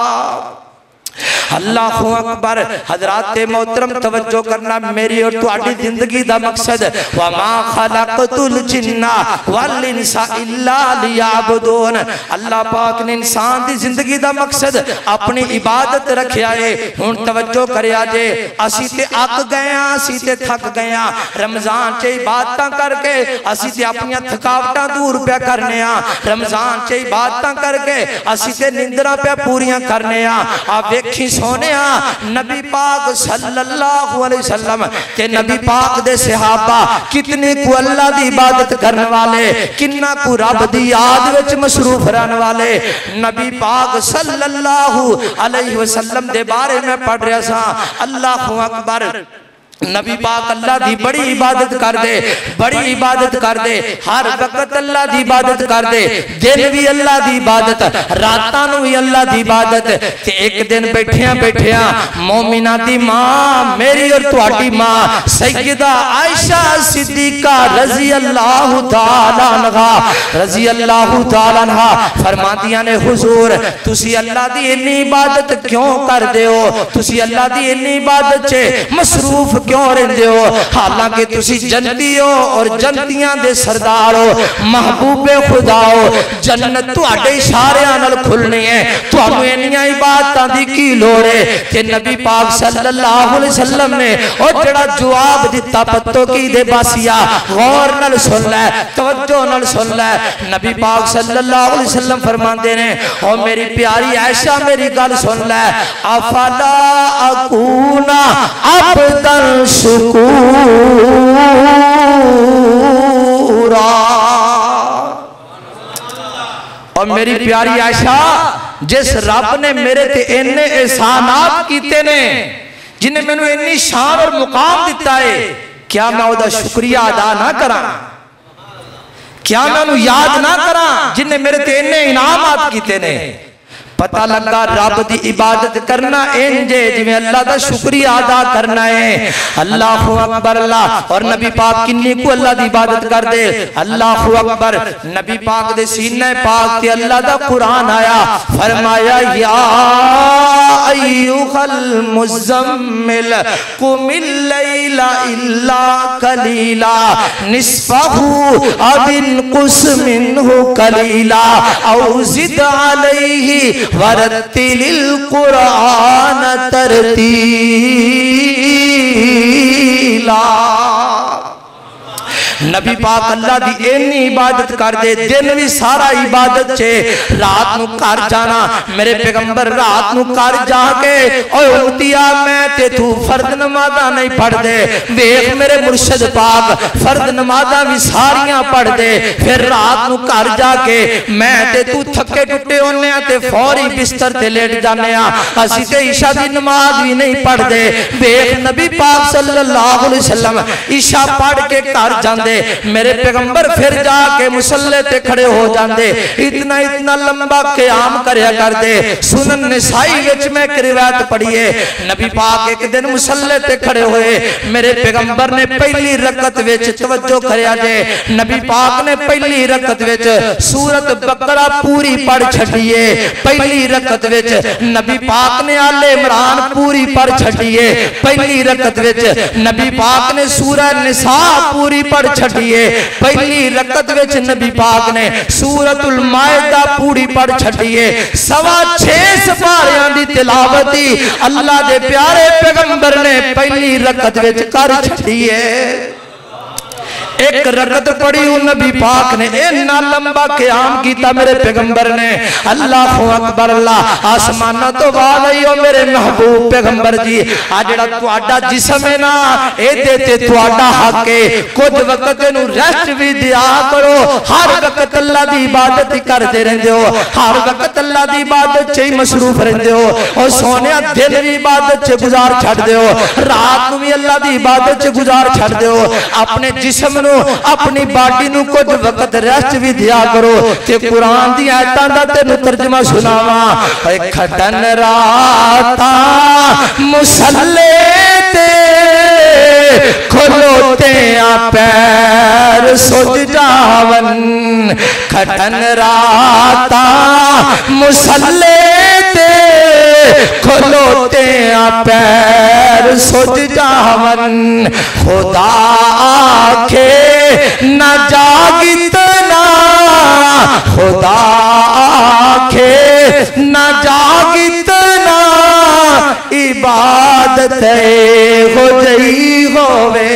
अल्लाहु अकबर हजरात मोहतरम तवज्जो करना मेरी और तुहाडी जिंदगी दा मकसद वमा खलक़तुल जिन्ना वल इंसा इल्ला लियाबुदून। अल्लाह पाक ने इंसान दी जिंदगी दा मकसद अपनी इबादत रखिया है। हुण तवज्जो करया जे असी ते अक गए हां असी ते थक गए हां रमजान च इबादतां करके असी ते अपनी थकावटां दूर पे करने हां रमजान च इबादतां करके असी ते निंदरां पे पूरियां करने हां। आ वेखी सोने नबी पाक सल्लल्लाहु अलैहि वसल्लम ते नबी पाक दे सहाबा कितने को अल्लाह दी इबादत करने वाले किन्ना को रब दी याद विच मसरूफ रहने वाले। नबी पाक सल्लल्लाहु अलैहि वसल्लम दे बारे में पढ़ रहा सा अल्लाहु अकबर नबी पाक अल्लाह दी बड़ी इबादत कर दे हर वक्त अल्लाह दी इबादत कर दे दिन भी अल्लाह दी इबादत रातां नूं भी अल्लाह दी इबादत। ते एक दिन बैठिया मोमिना दी मां मेरी और तुहाडी मां सैयदा आयशा सिद्दीका रजी अल्लाह तआला फरमादियां ने हुजूर तुसी अल्लाह दी इन्नी इबादत क्यों करदे हो तुसी अल्लाह दी इन्नी इबादत च मसरूफ क्यों रहंदे हो हालांकि तुसी जन्नती हो और जन्नतियां दे सरदार हो महबूबे खुदा हो जन्नत तुहाडे इशारियां नाल खुलनी है तुहानू इन्नियां इबादतां दी की लोड़ है। ते नबी पाक सल्लल्लाहु अलैहि वसल्लम ने ओ जेड़ा जवाब दिता पत्तो की दे बासिया गौर नाल सुन ले तवज्जो नाल सुन ले। नबी पाक सल्लल्लाहु अलैहि वसल्लम फरमांदे ने ओ मेरी प्यारी आयशा मेरी गल सुन ले अफला अकूना अब्दल शुकूरा। और मेरी प्यारी आयशा जिस रब ने मेरे ते इन्ने एहसानात कीते ने जिन्हें मैनू इन्नी शान और मुकाम दिता है क्या मैं ओदा शुक्रिया अदा ना करा क्या मैं उन्हें याद ना करा जिन्हें मेरे ते इन्ने इनामात कीते ने। पता लगा रब की इबादत करना इंजे जिवें अल्लाह का शुक्रिया अदा करना है। अल्लाहु अकबर अल्लाह और नबी पाक किन्नी को अल्लाह की इबादत कर दे अल्लाहु अकबर नबी पाक दे सीने पाक ते अल्लाह दा कुरान आया फरमाया या अय्युहल मुज़म्मिल कुमिल लैला इल्ला कलीला निस्फहु अबिन कुस मिन्हु कलीला औ ज़िद अलैहि वरत्तिलिल कुरान तरतीला। नबी पाक अल्लाह दी इन्नी इबादत कर दे, दिन भी सारा इबादत चे, रात नू घर जाना। मेरे पैगंबर रात नू घर जाके ओए उम्मतिया मैं ते तू फर्द नमाज़ां नहीं पढ़ दे, देख मेरे मुर्शिद पाक फर्द नमाज़ां भी सारियां पढ़ दे, फिर रात नू घर जाके मैं ते तू थके टुटे होने ते फौरी बिस्तर ते लेट जाने आ, असी ते ईशा दी नमाज भी नहीं पढ़ते। देख नबी पाक सल्लल्लाहु अलैहि वसल्लम ईशा पढ़ के घर जाते, मेरे पैगंबर फिर जाके मुसल्ले ते खड़े हो जाते, इतना इतना लंबा क़याम करया करते। सुनन नसाई विच मैं एक रिवायत पढ़ी है, नबी पाक एक दिन मुसल्ले ते खड़े हुए, मेरे पैगंबर ने पहली रकत विच तवज्जो करया जे, नबी पाक ने पहली रकत विच सूरत बकरा पूरी पढ़ छड्डी है। पहली रकत विच नबी पाक ने आले इमरान पूरी पढ़ छड्डी है। पहली रकत विच नबी पाक ने सूरह निसा पूरी पढ़ छड्डी है। पहली रकत विच नबी पाक ने सूरतुल माइदा पूरी पढ़ छड्डी है। 6.25 सपारियां दी तिलावत अल्लाह दे प्यारे पैगंबर ने पहली रकत विच कर छड्डी है। एक रकत पढ़ी नबी पाक ने इन्ना लंबा क़याम किया मेरे पैगंबर ने, अल्लाहु अकबर अल्लाह आसमाना तो बाद आई हो मेरे महबूब पैगंबर जी, आ जेड़ा तुहाडा जिस्म है ना एदे ते तुहाडा हक है, कुछ वक्त इनू रेस्ट भी दिया करो, हर वक्त अल्लाह दी इबादत ही करते रहंदे हो, हर वक्त अल्लाह दी इबादत च ही मसरूफ रहंदे हो, और सोने दिन भी इबादत च गुजार छड्डदे हो, रात नू भी अल्लाह दी इबादत च गुजार छड्डदे हो। अपने जिस्म अपनी बॉडी नू कुछ वक्त रेस्ट भी दिया करो। ते कुरान दी आयतां दा तेनू तर्जमा सुनावा, खटन राता मुसल्ले ते खलोते पैर सुज जावन, खटन राता मुसल्ले ते खलोते पैर सुज जावन, खुदा आखे न जागितना, खुदा आखे न जागितना, इबादत हो जई होवे,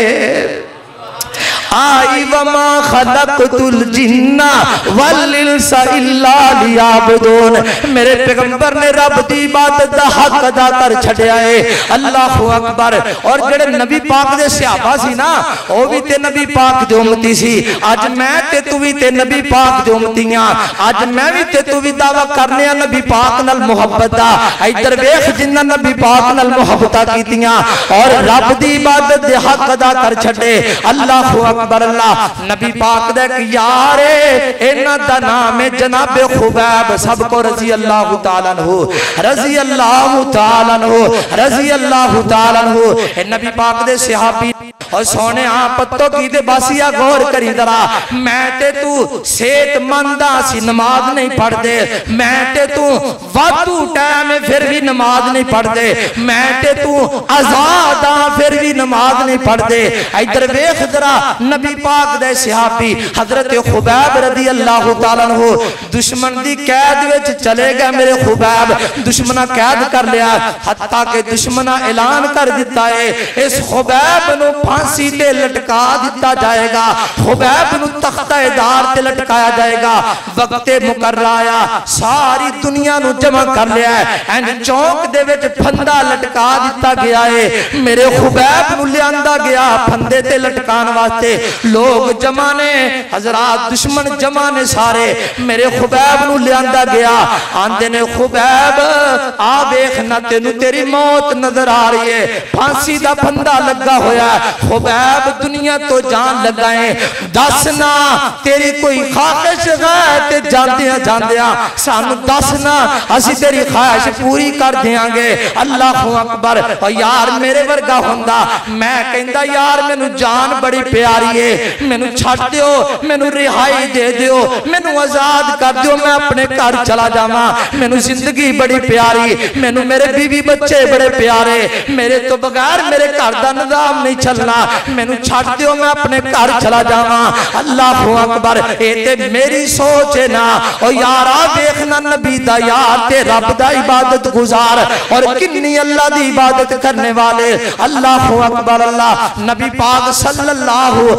आई वमा खलक़तुल जिन्ना वल इंसा इल्ला लियाबुदून। मेरे पैगंबर ने रब दी इबादत दा हक अदा कर छड्या है। अल्लाहु अकबर। और जेड़े नबी पाक दे सहाबा सी ना ओ भी ते नबी पाक दे उम्मती सी। अज मैं ते तू भी ते नबी पाक दे उम्मतियां, अज मैं भी ते तू भी दावा करने आ नबी पाक नाल मुहब्बत दा। इधर वेख जिन्ना नबी पाक नाल मुहब्बतां कीतियां और रब दी इबादत दे हक अदा कर छड्डे। अल्लाहु अकबर। अल्लाह नबी पाक दे यार इन्हां दा नाम है जनाबे खुबैब, सबको रजी अल्लाह तआला अन्हु, रजी अल्लाह तआला अन्हु, रजी अल्लाह तआला अन्हु। ए नबी पाक दे सहाबी और सोने पत्तो की दे बासिया गौर करी जरा, मैं ते तू सेहतमंद सी नमाज नहीं पढ़ते, मैं ते तू वाधू टाइम फिर भी नमाज नहीं पढ़ते, मैं ते तू आजाद फिर भी नमाज नहीं पढ़ते। इधर वेख जरा नबी पाक दे सहाबी हजरत खुबैब रज़ी अल्लाह तआला अन्हु दुश्मन दी कैद विच चले गए। मेरे खुबैब दुश्मना कैद कर लिया, हत्ता के दुश्मना ऐलान कर दिता है इस खुबैब नू फांसी ते लटका दिता जाएगा, खुबैब नू तख्ता-ए-दार ते लटकाया जाएगा। वक्ते मुकर्रर आया, सारी दुनिया नू जमा कर लिया है, एंड चौक दे विच फंदा लटका दिता गया है। मेरे खुबैब नू लियांदा गया फंदे ते लटकान वास्ते, लोग जमा ने, हजरात दुश्मन जमा ने सारे। मेरे खुबैब नू लियांदा गया, आंदे ने खुबैब आ देख ना तेनू तेरी मौत नजर आ रही है, फांसी दा फंदा लगा होया। खुबैब दुनिया तो जान लगाए, दस ना तेरी कोई ख्वाहिश है ते जांदियां जांदियां सानू दस ना, असी तेरी ख्वाहिश पूरी कर देंगे। अल्लाहु अकबर। और यार मेरे वर्गा हुंदा मैं कहंदा यार मैनू जान बड़ी प्यारी है, मैनू छड्ड दियो, मैनू रिहाई दे दियो, मैनू आजाद कर दियो, मैं अपने घर चला जावां, मैनू जिंदगी बड़ी प्यारी, मैनू मेरे बीवी बच्चे बड़े प्यारे, मेरे तो बगैर मेरे घर का निजाम नहीं चलना, मैनू छड्ड दियो, मैं अपने घर चला जावां। अल्लाहु अकबर। ये ते मेरी सोच है ना। और यारा देखना नबी दा यार ते रब दा इबादत गुजार और किन्नी अल्लाह दी इबादत करने वाले। अल्लाहु अकबर। अल्लाह नबी पाक सल्लल्लाहु अलैहि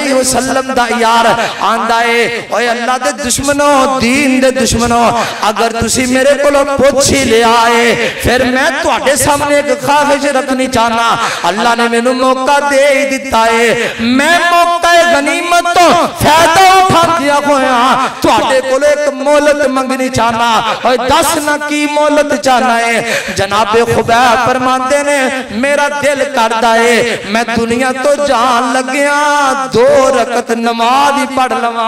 अलैहि वसल्लम दा यार आंदा है ओए अल्लाह दे दुश्मनों दीन दे दुश्मनों अगर तुसी मेरे कोलों पुछ ही लिया है फिर मैं तुहाडे सामने एक ख्वाहिश रखनी चाहना अल्लाह ने मैनू मौका दे ही दिता है मैं मौका गनीमत तो फायदा उठांदिया होया तुहाडे कोलों एक मोहलत मंगनी चाहना ओए दस ना की मोहलत चाहना है जनाबे खुबैब फरमाते ने मेरा दिल करदा है मैं दुनिया तो जान लग्या 2 रकत नमाज ही पढ़ लवा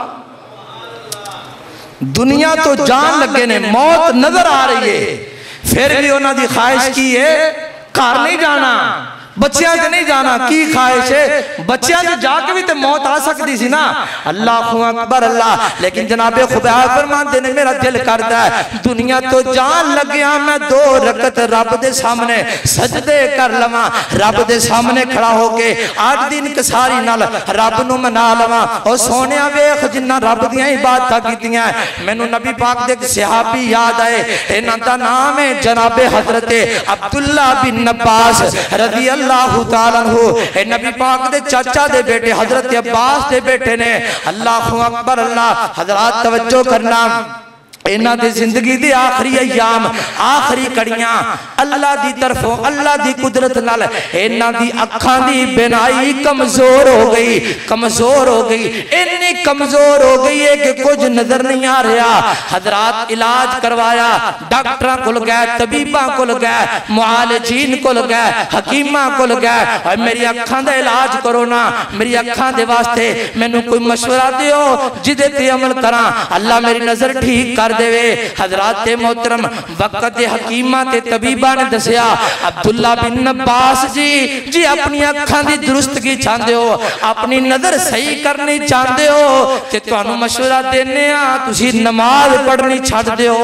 दुनिया तो जान लगे ने मौत नजर आ रही है फिर भी उन्होंने ख्वाहिश की है घर नहीं जाना बच्चियां च नहीं जाना की ख्वाहिश है बच्चियां च जाके भी तो मौत आ सकती सी ना अल्लाह अकबर अल्लाह लेकिन जनाबे खुबैब फरमाते ने मेरा दिल करता है दुनिया तो जान लग्या मैं 2 रकत रब दे सामने सजदे कर लवा रब दे सामने खड़ा होके 8 दिन कसारी नाल रब नू मना लवा ओ सोनिया वेख जिन्ना रब दियां इबादतां कीतियां मैनू नबी पाक दे सहाबी याद आए इन्हां दा नाम है जनाबे हजरत अब्दुल्ला बिन अब्बास रज़ी अल्लाह ताला अन्हु नबी पाक दे चाचा दे बेटे हजरत अब्बास दे बेटे ने अल्लाहु अकबर अल्लाह हजरात तवज्जो करना इन्हां दी जिंदगी दी आखिरी अयाम आखिरी कड़ियां अल्लाह दी तरफों अल्लाह दी कुदरत नाल इन्हां दी अखां दी बिनाई कमजोर हो गई इतनी कमजोर हो गई है कि कुछ नजर नहीं आ रहा हजरात इलाज करवाया डॉक्टरां कोल गए तबीबां कोल गए मुआलिजीन कोल गए हकीमां कोल गए और मेरी अखां दा इलाज करो ना मेरी अखां दे वास्ते मैनू कोई मशवरा दियो जिदे ते अमल करा अल्लाह मेरी नजर ठीक कर देवे हजरात मोहतरम वक्त हकीमा ते तबीबा ने दसिया अब्दुल्ला बिन अब्बास जी अपनी अखां दी दुरुस्तगी चाहते हो अपनी नजर सही करनी चाहते हो ते तुहानू मशवरा देने आ तुसी नमाज पढ़नी छड्ड दिओ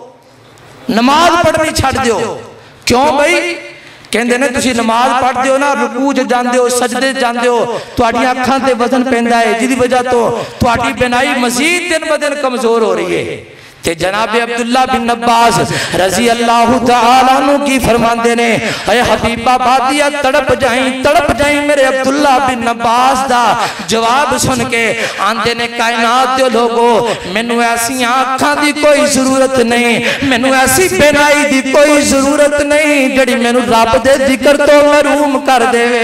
नमाज पढ़नी छड्ड दिओ क्यों भाई कहते ने तुसी नमाज पढ़ते हो ना रुकू च जाते हो सजदे जाते हो तुहाडी अखां ते वजन पैंदा है जिहदी वजह तो तुहाडी बिनाई मजीद दिन ब दिन कमजोर हो रही है ते जनाबे अब्दुल्ला बिन अब्बास रजी अल्लाह तआला अन्हु की फरमाते ने अय हबीबा बादिया तड़प जाई मेरे अब्दुल्ला बिन अब्बास दा जवाब सुन के आंदे ने कायनात दे लोगो मैनू ऐसी अखां दी कोई जरूरत नहीं मैनू ऐसी बिनाई दी कोई जरूरत नहीं जड़ी मैनू रब दे जिक्र तो महरूम कर देवे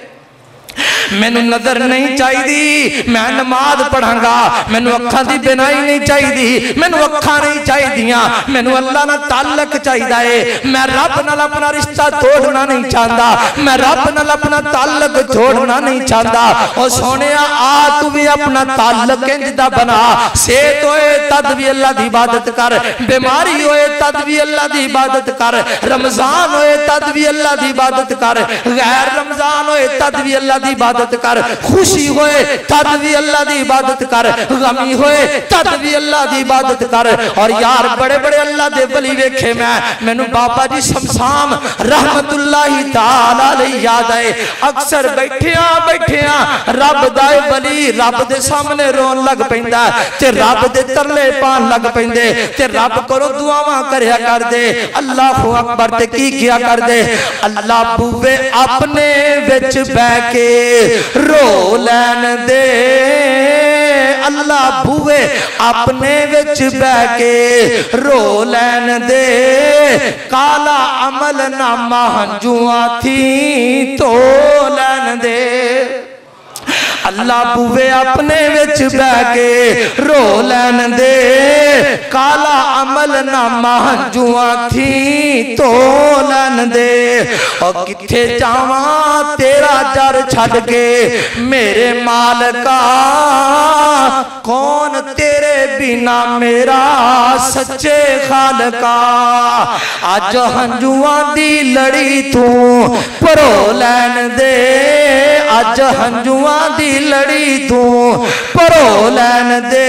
मैनू नजर नहीं चाहिए मैं नमाज पढ़ांगा मैनू अखां दी बिनाई नहीं चाहिए मैनू अखां नहीं चाहिए मैनू अल्लाह नाल ताल्लुक चाहिए है मैं रब नाल अपना रिश्ता तोड़ना नहीं चाहता मैं रब नाल अपना ताल्लुक जोड़ना नहीं चाहता ओ सोनिया आ तू भी अपना ताल्लुक इंज दा बना सेहत होए तद भी अल्लाह दी इबादत कर बीमारी होए तद भी अल्लाह दी इबादत कर रमजान होए तद भी अल्लाह दी इबादत कर गैर रमजान होए तद भी अल्लाह दी इबादत कर खुशी होए तद भी अल्लाह दी इबादत कर गमी होए तद भी अल्लाह दी इबादत कर और यार बड़े बड़े अल्लाह दे वली वेखे मैनू बाबा जी शमशाम रहमतुल्लाहि ताला अलैहि याद आए अक्सर बैठिया रब दा वली रब दे सामने रोन लग पैंदा ते रब दे तरले पान लग पैंदे ते रब कोलों दुआवां करया कर दे अल्लाहु अकबर ते की किया कर दे अल्लाह बूवे अपने विच बैठ के रो लैन दे अल्लाह बूवे अपने विच बैठ के रो लैन दे काला अमल नामा हंजुआ थी तो लैन दे अल्लाह बूवे अपने विच बैठ के रो लैन दे काला अमल नामा हंजुआ थी तो लैन दे और किथे जावा तेरा जर छड़ के मेरे मालका कौन तेरे बिना मेरा सच्चे खालका अज हंजुआ दी लड़ी तू भरो लैन दे अज हंजुआ दी लड़ी तू भरो लैन दे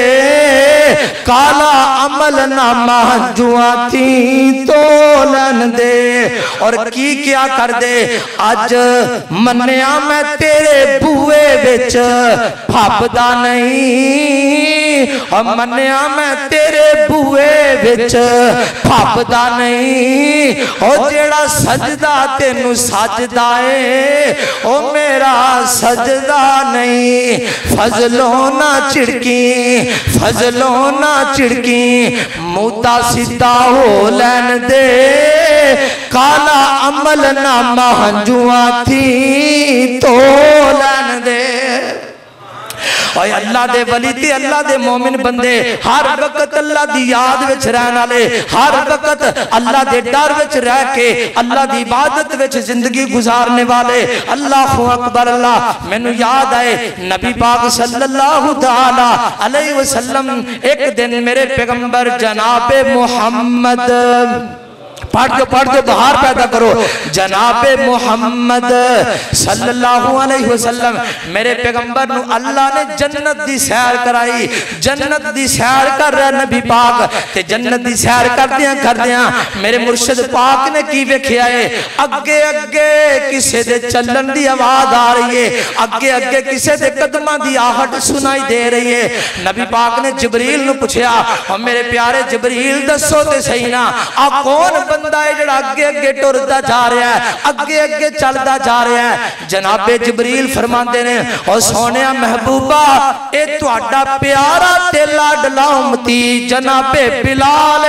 काला अमल नामा हंजुआ थी तो लैन दे और की क्या कर दे। अज मन्निया मैं तेरे बूए विच फपदा नहीं, और मन्निया मैं तेरे बूए विच फपदा नहीं। और जेड़ा सजदा तेनू सजदा है ओ मेरा सजदा नहीं। फजलों ना चिड़की, फजलों ना चिड़की, मुद्दा सीधा हो लैन दे। काला अमल नामा हंजुआ थी तो लैन दे। और अल्लाह दे वली ते अल्लाह दे मोमिन बंदे हर वक्त अल्लाह दी याद विच रहन वाले, हर वक्त अल्लाह दे डर विच रह के अल्लाह दी इबादत विच जिंदगी गुजारने वाले। अल्लाहु अकबर। अल्लाह मैनू याद आए नबी पाक सल्लल्लाहु तआला अलैहि वसल्लम एक दिन मेरे पैगंबर जनाबे मोहम्मद, पढ़ दो बाहर पैदा करो, जनाबे मोहम्मद सल्लल्लाहु अलैहि वसल्लम मेरे पैगंबर नू अल्लाह ने जन्नत दी सैर कराई। जन्नत दी सैर कर रहा नबी पाक ते जन्नत दी सैर करदियां मेरे मुर्शिद पाक ने की वेखिया है, अगे अगे किसे दे चलन दी आवाज आ रही है, अगे अगे किसे दे कदमां दी आहट सुनाई दे रही है। नबी पाक ने जिबरील नू पूछया, और मेरे प्यारे जिबरील दसो ते सही ना आ कौन बंदा है जिहड़ा अगे अगे टुरदा जा रहा है, अगे अगे चलदा जा रहा है। जनाबे जिबरील फरमाते ने, और सोनिया महबूबा ए तुहाडा प्यारा ते लाडला उम्मती जनाबे बिलाल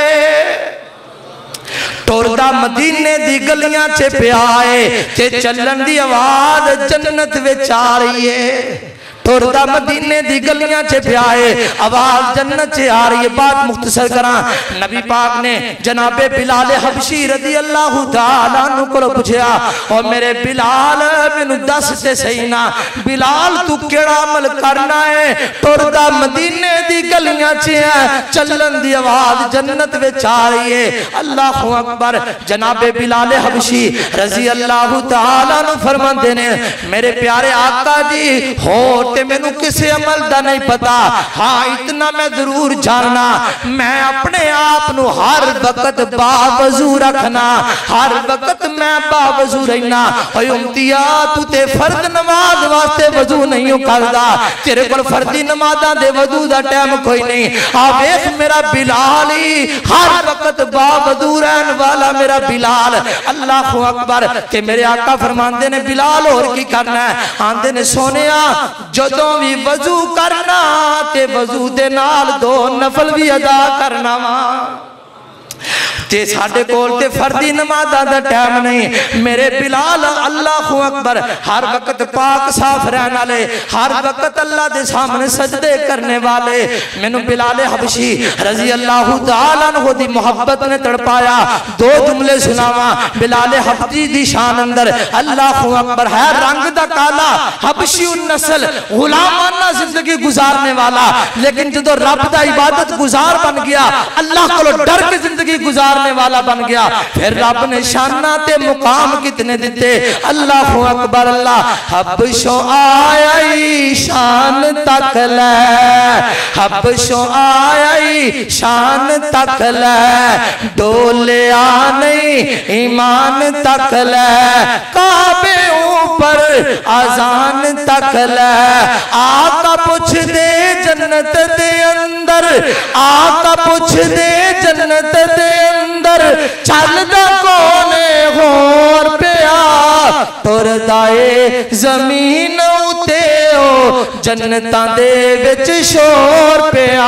टुरदा मदीने दी गलियां च पिया है ते चलन दी आवाज जन्नत विच आ रही है। टुरदा मदीने दी गलियां च पिया है, आवाज जन्नत च आ रही है। बात मुख्तसर करा, नबी पाक ने जनाबे बिलाल हबशी रज़ी अल्लाह तआला अन्हु को पूछया, और मेरे बिलाल मैनू दस ते सही ना बिलाल तू केड़ा अमल करना है, टुरदा मदीने दी गलियां च है, चलन दी आवाज जन्नत विच आ रही है। अल्लाहु अकबर। जनाबे बिलाल हबशी रज़ी अल्लाह तआला अन्हु फरमाते ने, मेरे प्यारे आका जी हो ते मैनू किसी अमल दा नहीं पता, हाँ इतना मैं जरूर जानना, मैं अपने आप नू हर वक्त बावजू रखना, हर वक्त मैं बावजू रहना। उम्मतिया तू ते फर्द नमाज वास्ते वजू नहीं करदा, तेरे कोल फर्दी नमाज़ां दे वजू दा टाइम कोई नहीं। आ वेख मेरा बिलाल ही हर वक्त बावजू रहन वाला मेरा बिलाल। अल्लाहु अकबर। ते मेरे आका फरमांदे ने, बिलाल होर की करना है? आंदे ने, सोनिया जदों भी वजू करना ते वजू दे नाल दो नफल भी अदा करना वा। ते साडे कोल ते फर्दी नमाज़ां दा टाइम नहीं। मेरे बिलाल अल्लाहु अकबर हर वक्त पाक साफ रहने वाले, हर वक्त अल्लाह दे सामने सजदे करने वाले। मैनू बिलाल हबशी रज़ी अल्लाह तआला अन्हु दी मोहब्बत ने तड़पाया। दो जुमले सुनावा बिलाल हबशी दी शान अंदर। अल्लाहु अकबर है रंग दा काला, हबशी नस्ल, गुलामाना जिंदगी गुजारने वाला, लेकिन जो रब दा इबादत गुजार बन गया, अल्लाह को डर के जिंदगी गुजारने वाला बन गया, फिर रब ने शाना ते मुकाम कितने दिते। अल्लाहु अकबर। अल्लाह हबशो आई शान तक ले, हबशो आई शान तक ले, डोलिया नहीं ईमान तक ले, काबे ऊपर आजान तक ले। आका पुछ दे जन्नत दे अंदर, आका पुछ दे जन्नत दे अंदर, चलदा कोने होर पिया, टुरदा ए जमीन उते ओ जन्नतां दे विच शोर पिया,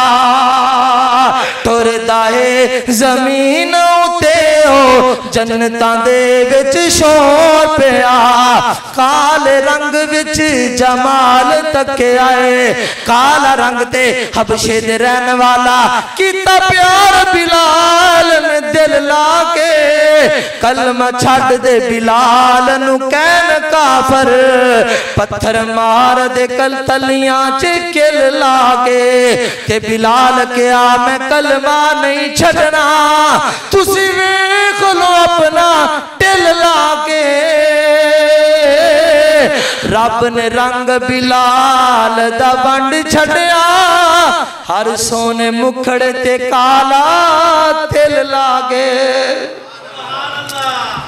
टुरदा ए जमीन उते ओ जन्नतां दे विच शोर पिया। काले रंग विच जमाल तक आए, काला रंग ते हबशे दे रहने वाला, कीता प्यार बिलाल ने दिल लाके, कलमा छड़ दे बिलाल नू कहन काफर, पत्थर मार दे कल तलियां च किल लाके। ते बिलाल क्या मैं कलमा नहीं छड़ना, तुसी वेख लो अपना दिल लाके। रब ने रंग बिलाल दा बंड छड़िया, हर सोने मुखड़े ते काला तिल लागे।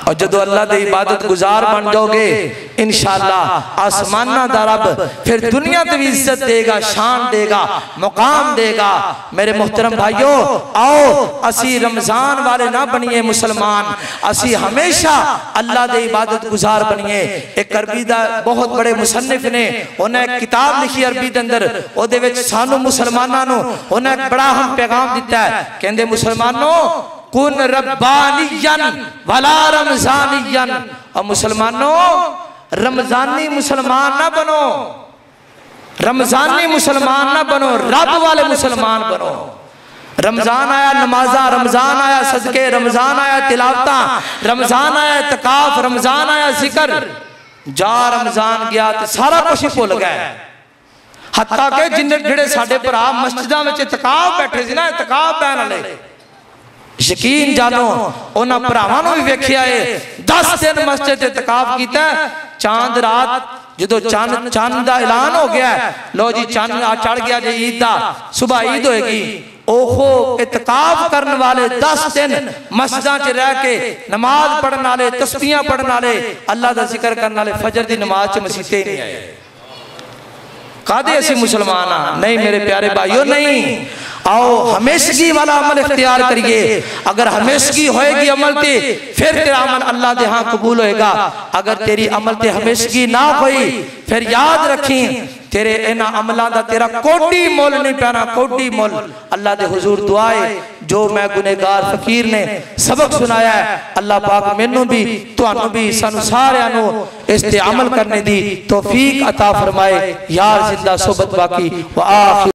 और जदों अल्लाह की इबादत गुजार बन जाओगे इंशाअल्लाह आसमाना दा रब फिर दुनिया ते भी इज्जत देगा, शान देगा, मुकाम देगा। मेरे मोहतरम भाइयों, आओ असी रमजान वाले ना बनिए मुसलमान, असी हमेशा अल्लाह की इबादत गुजार बनिए। एक अरबी दा बहुत बड़े मुसन्निफ ने उन्हें एक किताब लिखी अरबी के अंदर, ओदे विच सानू मुसलमानां नू उन्हें एक बड़ा अहम पैगाम दिता है। कहंदे मुसलमानों कुन रब्बानियन वला रमजानियन, और मुसलमानों रमजानी मुसलमान ना बनो, रमजानी मुसलमान ना बनो, रब वाले मुसलमान बनो। रमजान आया नमाजा, रमजान आया सदके, रमजान आया तिलावता, रमजान आया इत्काफ, रमजान आया जिक्र। जा रमजान गया तो सारा कुछ भुल गए। हत्ता के जिन्ने जिहड़े साडे भरा मस्जिदां विच इत्काफ बैठे सी ना, इत्काफ बैन वाले, यकीन जानो उन्हां भरावां नूं भी वेखिया है 10 दिन मस्जिद इत्काफ कीता। चांद रात जो चंद का ऐलान हो गया, लो जी चंद चढ़ गया जी, ईद का सुबह ईद होएगी, ओहो इत्काफ करने वाले 10 दिन मस्जिदां च रह के नमाज पढ़ने वाले, तस्बीहां पढ़ने वाले, अल्लाह का जिक्र करने वाले फजर की नमाज च मसीते ही नहीं आए। कादे असी मुसलमान हाँ? नहीं मेरे प्यारे भाइयों, नहीं। आओ हमेशगी वाला अमल इख्तियार करिए। अगर हमेशगी होएगी अमल ते फिर तेरा अमल अल्लाह दे हाँ कबूल होएगा। अगर तेरी अमल ते हमेशगी ना होई फिर याद रखी तेरे इन्हां अमलों का तेरा कोटी मुल नहीं पैना, कोटी मुल। अल्लाह दे हुजूर दुआए जो मैं गुनहगार फकीर ने सबक सुनाया है, अल्लाह पाक मैनू भी तुहानू भी सानू सारियां नू इस ते अमल करने दी तौफीक अता फरमाए। यार जिंदा सोबत बाकी व आखिर